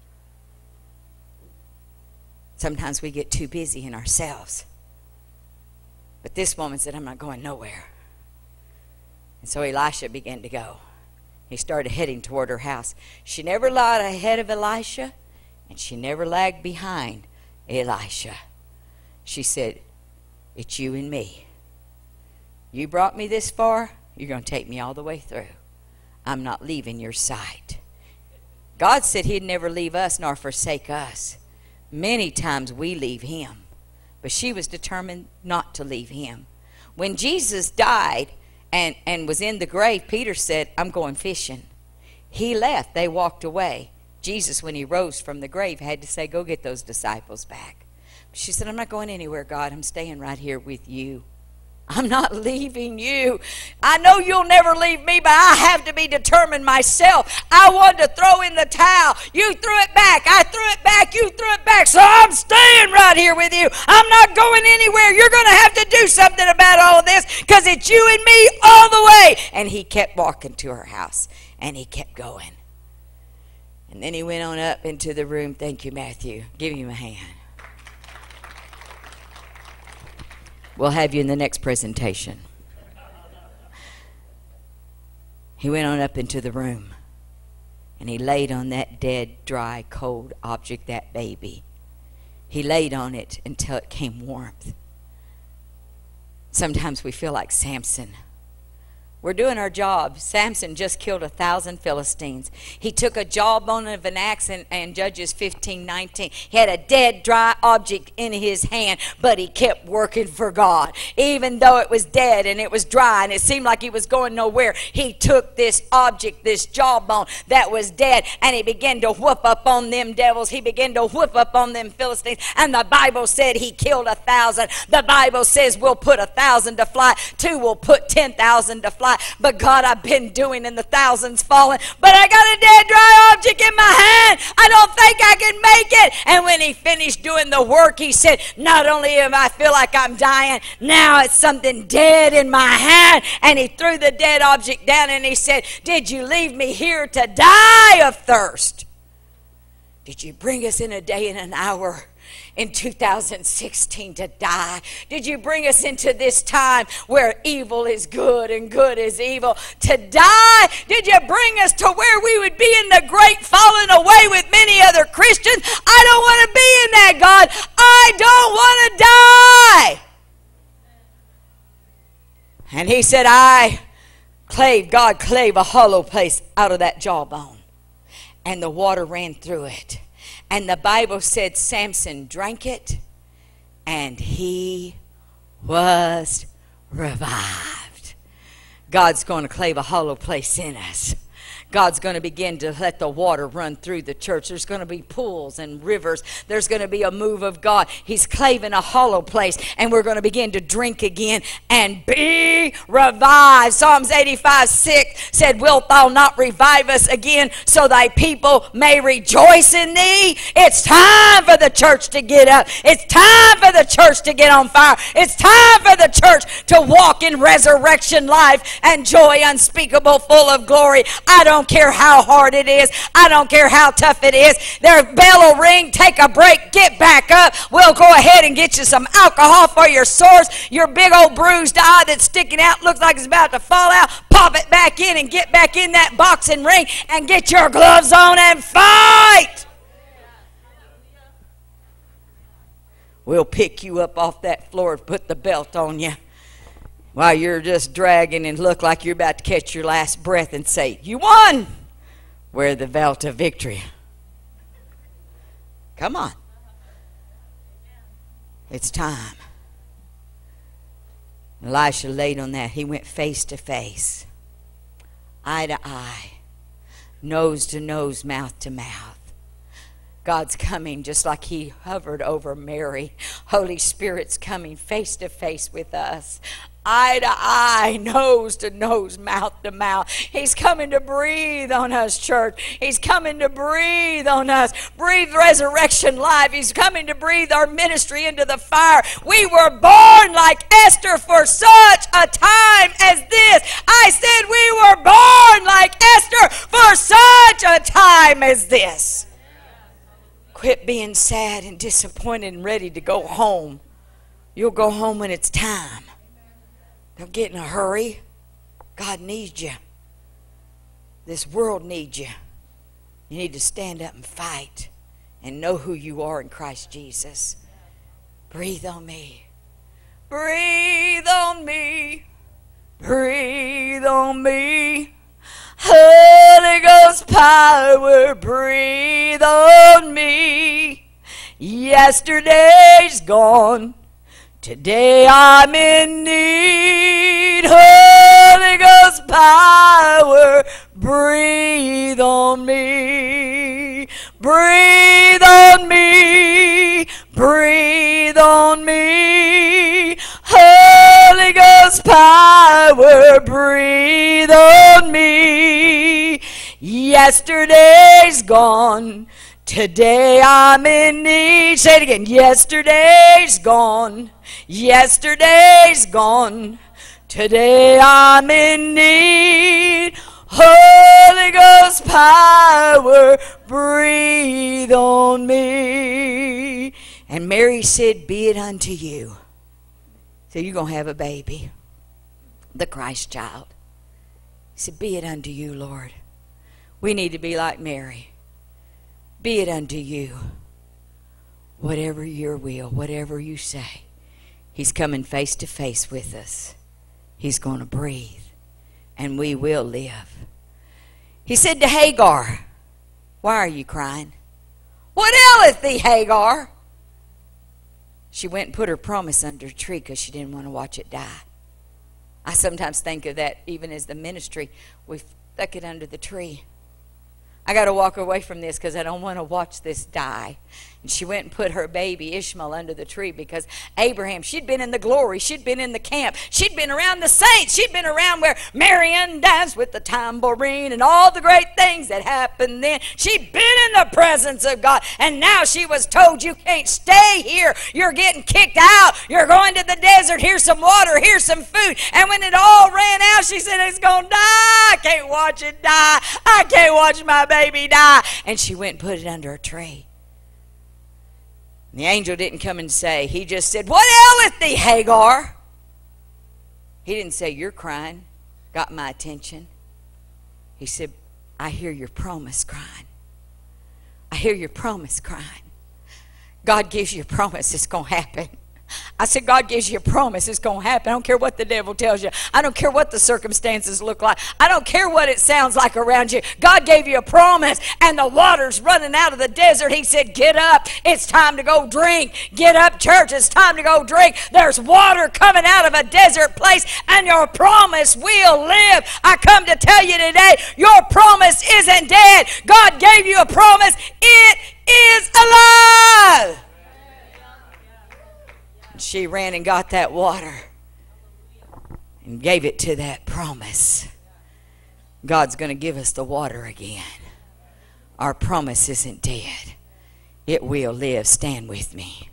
Sometimes we get too busy in ourselves. But this woman said, I'm not going nowhere. And so Elisha began to go. He started heading toward her house. She never lied ahead of Elisha, and she never lagged behind Elisha. She said, it's you and me. You brought me this far. You're going to take me all the way through. I'm not leaving your sight. God said he'd never leave us nor forsake us. Many times we leave him, but she was determined not to leave him. When Jesus died and was in the grave, Peter said, I'm going fishing. He left. They walked away. Jesus, when he rose from the grave, had to say, go get those disciples back. She said, I'm not going anywhere, God. I'm staying right here with you. I'm not leaving you. I know you'll never leave me, but I have to be determined myself. I wanted to throw in the towel. You threw it back. I threw it back. You threw it back. So I'm staying right here with you. I'm not going anywhere. You're going to have to do something about all of this, because it's you and me all the way. And he kept walking to her house, and he kept going. And then he went on up into the room. Thank you, Matthew. Give him a hand. We'll have you in the next presentation. He went on up into the room, and he laid on that dead, dry, cold object, that baby. He laid on it until it came warmth. Sometimes we feel like Samson. We're doing our job. Samson just killed 1,000 Philistines. He took a jawbone of an axe in Judges 15:19. He had a dead, dry object in his hand, but he kept working for God. Even though it was dead and it was dry and it seemed like he was going nowhere, he took this object, this jawbone that was dead, and he began to whoop up on them devils. He began to whoop up on them Philistines, and the Bible said he killed 1,000. The Bible says we'll put 1,000 to flight. 2 will put 10,000 to flight. But God, I've been doing and the thousands falling, but I got a dead dry object in my hand. I don't think I can make it. And when he finished doing the work, he said, not only am I feel like I'm dying, now it's something dead in my hand. And he threw the dead object down, and he said, did you leave me here to die of thirst? Did you bring us in a day and an hour in 2016 to die? Did you bring us into this time where evil is good and good is evil to die? Did you bring us to where we would be in the great falling away with many other Christians? I don't want to be in that, God. I don't want to die. And he said, God clave a hollow place out of that jawbone, and the water ran through it. And the Bible said Samson drank it, and he was revived. God's going to clave a hollow place in us. God's going to begin to let the water run through the church. There's going to be pools and rivers. There's going to be a move of God. He's claving a hollow place, and we're going to begin to drink again and be revived. Psalms 85:6 said, wilt thou not revive us again, so thy people may rejoice in thee? It's time for the church to get up. It's time for the church to get on fire. It's time for the church to walk in resurrection life and joy unspeakable, full of glory. I don't care how hard it is. I don't care how tough it is. Their bell will ring. Take a break. Get back up. We'll go ahead and get you some alcohol for your sores. Your big old bruised eye that's sticking out, looks like it's about to fall out. Pop it back in and get back in that boxing ring and get your gloves on and fight. We'll pick you up off that floor and put the belt on you while you're just dragging and look like you're about to catch your last breath and say, you won. Wear the belt of victory. Come on. It's time. Elisha laid on that. He went face to face, eye to eye, nose to nose, mouth to mouth. God's coming just like he hovered over Mary. Holy Spirit's coming face to face with us. Eye to eye, nose to nose, mouth to mouth. He's coming to breathe on us, church. He's coming to breathe on us. Breathe resurrection life. He's coming to breathe our ministry into the fire. We were born like Esther for such a time as this. I said we were born like Esther for such a time as this. Quit being sad and disappointed and ready to go home. You'll go home when it's time. Don't get in a hurry. God needs you. This world needs you. You need to stand up and fight and know who you are in Christ Jesus. Breathe on me. Breathe on me. Breathe on me. Holy Ghost power, breathe on me. Yesterday's gone. Today I'm in need. Holy Ghost power, breathe on me. Breathe on me. Breathe on me. Holy Ghost power, breathe on me. Yesterday's gone. Today I'm in need. Say it again. Yesterday's gone. Yesterday's gone. Today I'm in need. Holy Ghost power, breathe on me. And Mary said, be it unto you. So you're going to have a baby, the Christ child. He said, be it unto you, Lord. We need to be like Mary. Be it unto you. Whatever your will, whatever you say. He's coming face to face with us. He's going to breathe. And we will live. He said to Hagar, why are you crying? What aileth thee, Hagar? She went and put her promise under a tree because she didn't want to watch it die. I sometimes think of that even as the ministry. We stuck it under the tree. I got to walk away from this because I don't want to watch this die. And she went and put her baby Ishmael under the tree because Abraham, she'd been in the glory. She'd been in the camp. She'd been around the saints. She'd been around where Marian danced with the tambourine and all the great things that happened then. She'd been in the presence of God. And now she was told, you can't stay here. You're getting kicked out. You're going to the desert. Here's some water. Here's some food. And when it all ran out, she said, it's going to die. I can't watch it die. I can't watch my baby die. And she went and put it under a tree. And the angel didn't come and say, he just said, what aileth thee, Hagar? He didn't say, you're crying. Got my attention. He said, I hear your promise crying. I hear your promise crying. God gives you a promise it's going to happen. I said, God gives you a promise it's going to happen. I don't care what the devil tells you. I don't care what the circumstances look like. I don't care what it sounds like around you. God gave you a promise, and the water's running out of the desert. He said, get up. It's time to go drink. Get up, church. It's time to go drink. There's water coming out of a desert place, and your promise will live. I come to tell you today, your promise isn't dead. God gave you a promise. It is alive. She ran and got that water and gave it to that promise. God's going to give us the water again. Our promise isn't dead. It will live. Stand with me.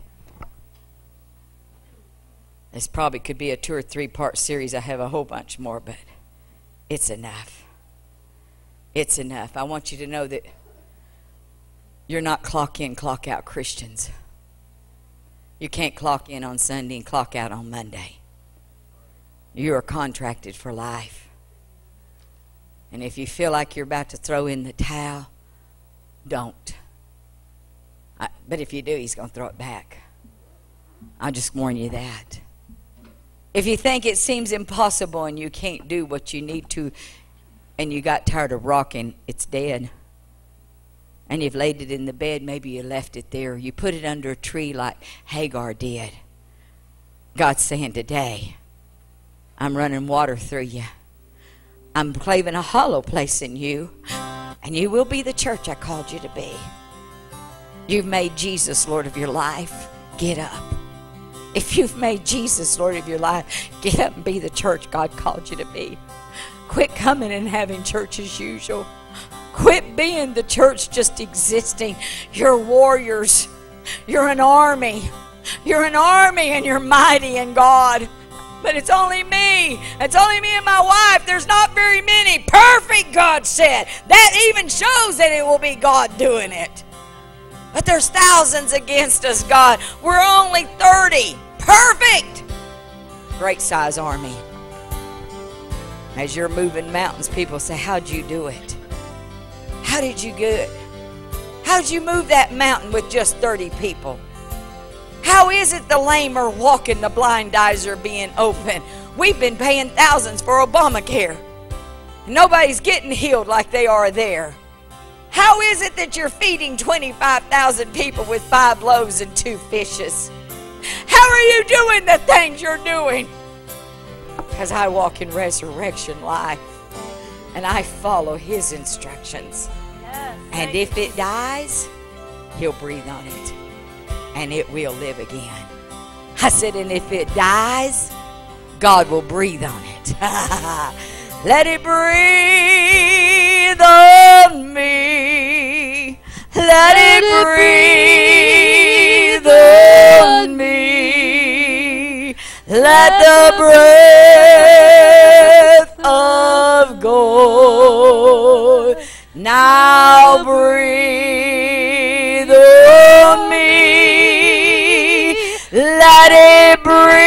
This probably could be a 2 or 3 part series. I have a whole bunch more, but it's enough. It's enough. I want you to know that you're not clock in, clock out Christians. You can't clock in on Sunday and clock out on Monday. You are contracted for life. And if you feel like you're about to throw in the towel, don't. But if you do, he's going to throw it back. I'll just warn you that. If you think it seems impossible and you can't do what you need to, and you got tired of rocking, it's dead. And you've laid it in the bed, maybe you left it there. You put it under a tree like Hagar did. God's saying today, I'm running water through you. I'm claving a hollow place in you, and you will be the church I called you to be. You've made Jesus Lord of your life. Get up. If you've made Jesus Lord of your life, get up and be the church God called you to be. Quit coming and having church as usual. Quit being the church just existing. You're warriors. You're an army. You're an army, and you're mighty in God. But it's only me. It's only me and my wife. There's not very many. Perfect, God said. That even shows that it will be God doing it. But there's thousands against us, God. We're only 30. Perfect. Great size army. As you're moving mountains, people say, how'd you do it? How did you do it? How did you move that mountain with just 30 people? How is it the lame are walking, the blind eyes are being open? We've been paying thousands for Obamacare. And nobody's getting healed like they are there. How is it that you're feeding 25,000 people with 5 loaves and 2 fishes? How are you doing the things you're doing? Because I walk in resurrection life, and I follow his instructions. Yes, and if it dies, he'll breathe on it, and it will live again. I said, and if it dies, God will breathe on it. Let it breathe on me. Let it breathe on me. Let the breath of God now breathe on me. Let it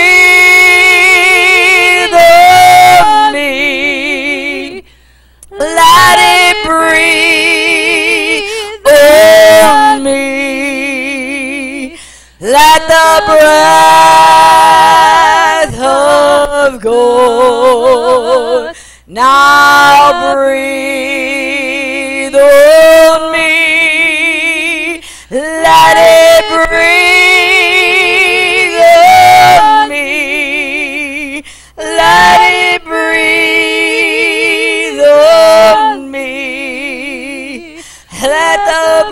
breathe on me. Let it breathe on me. Let the breath of God now breathe on me. Let it breathe on me. Let it breathe on me. Let the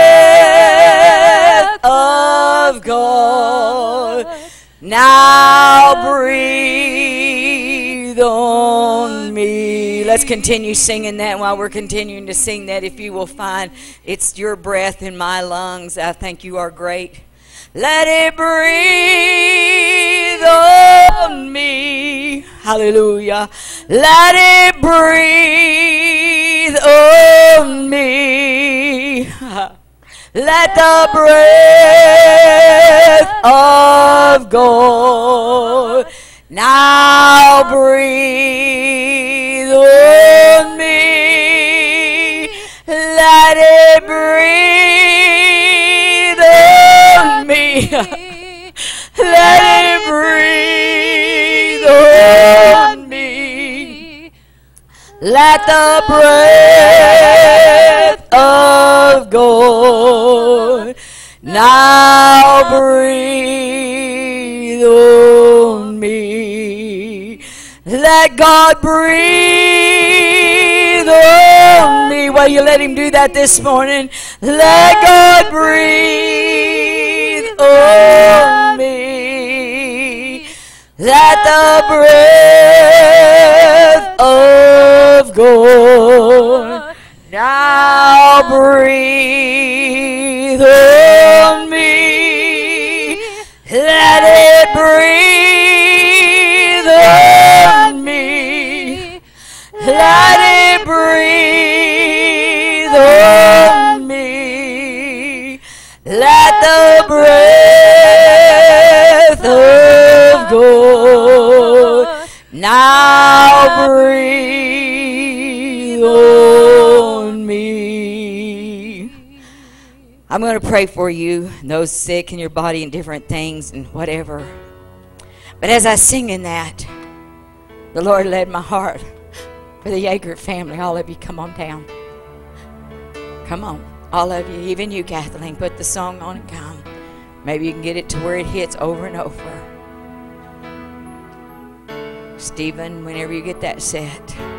breath of God now breathe on me. Let's continue singing that. While we're continuing to sing that, if you will find it's your breath in my lungs, I think you are great. Let it breathe on me. Hallelujah. Let it breathe on me. Let the breath of God now breathe on me. Let it breathe on me. Let it the breath of God now breathe on me. Let God breathe on me. Well, you let him do that this morning. Let God breathe on me. Let the breath of God now breathe on me. Let it breathe on me. Let it breathe on me. Let the breath of God now breathe on me. I'm going to pray for you, those sick in your body and different things and whatever. But as I sing in that, the Lord led my heart for the Yeager family. All of you, come on down. Come on. All of you, even you, Kathleen, put the song on and come. Maybe you can get it to where it hits over and over. Stephen, whenever you get that set.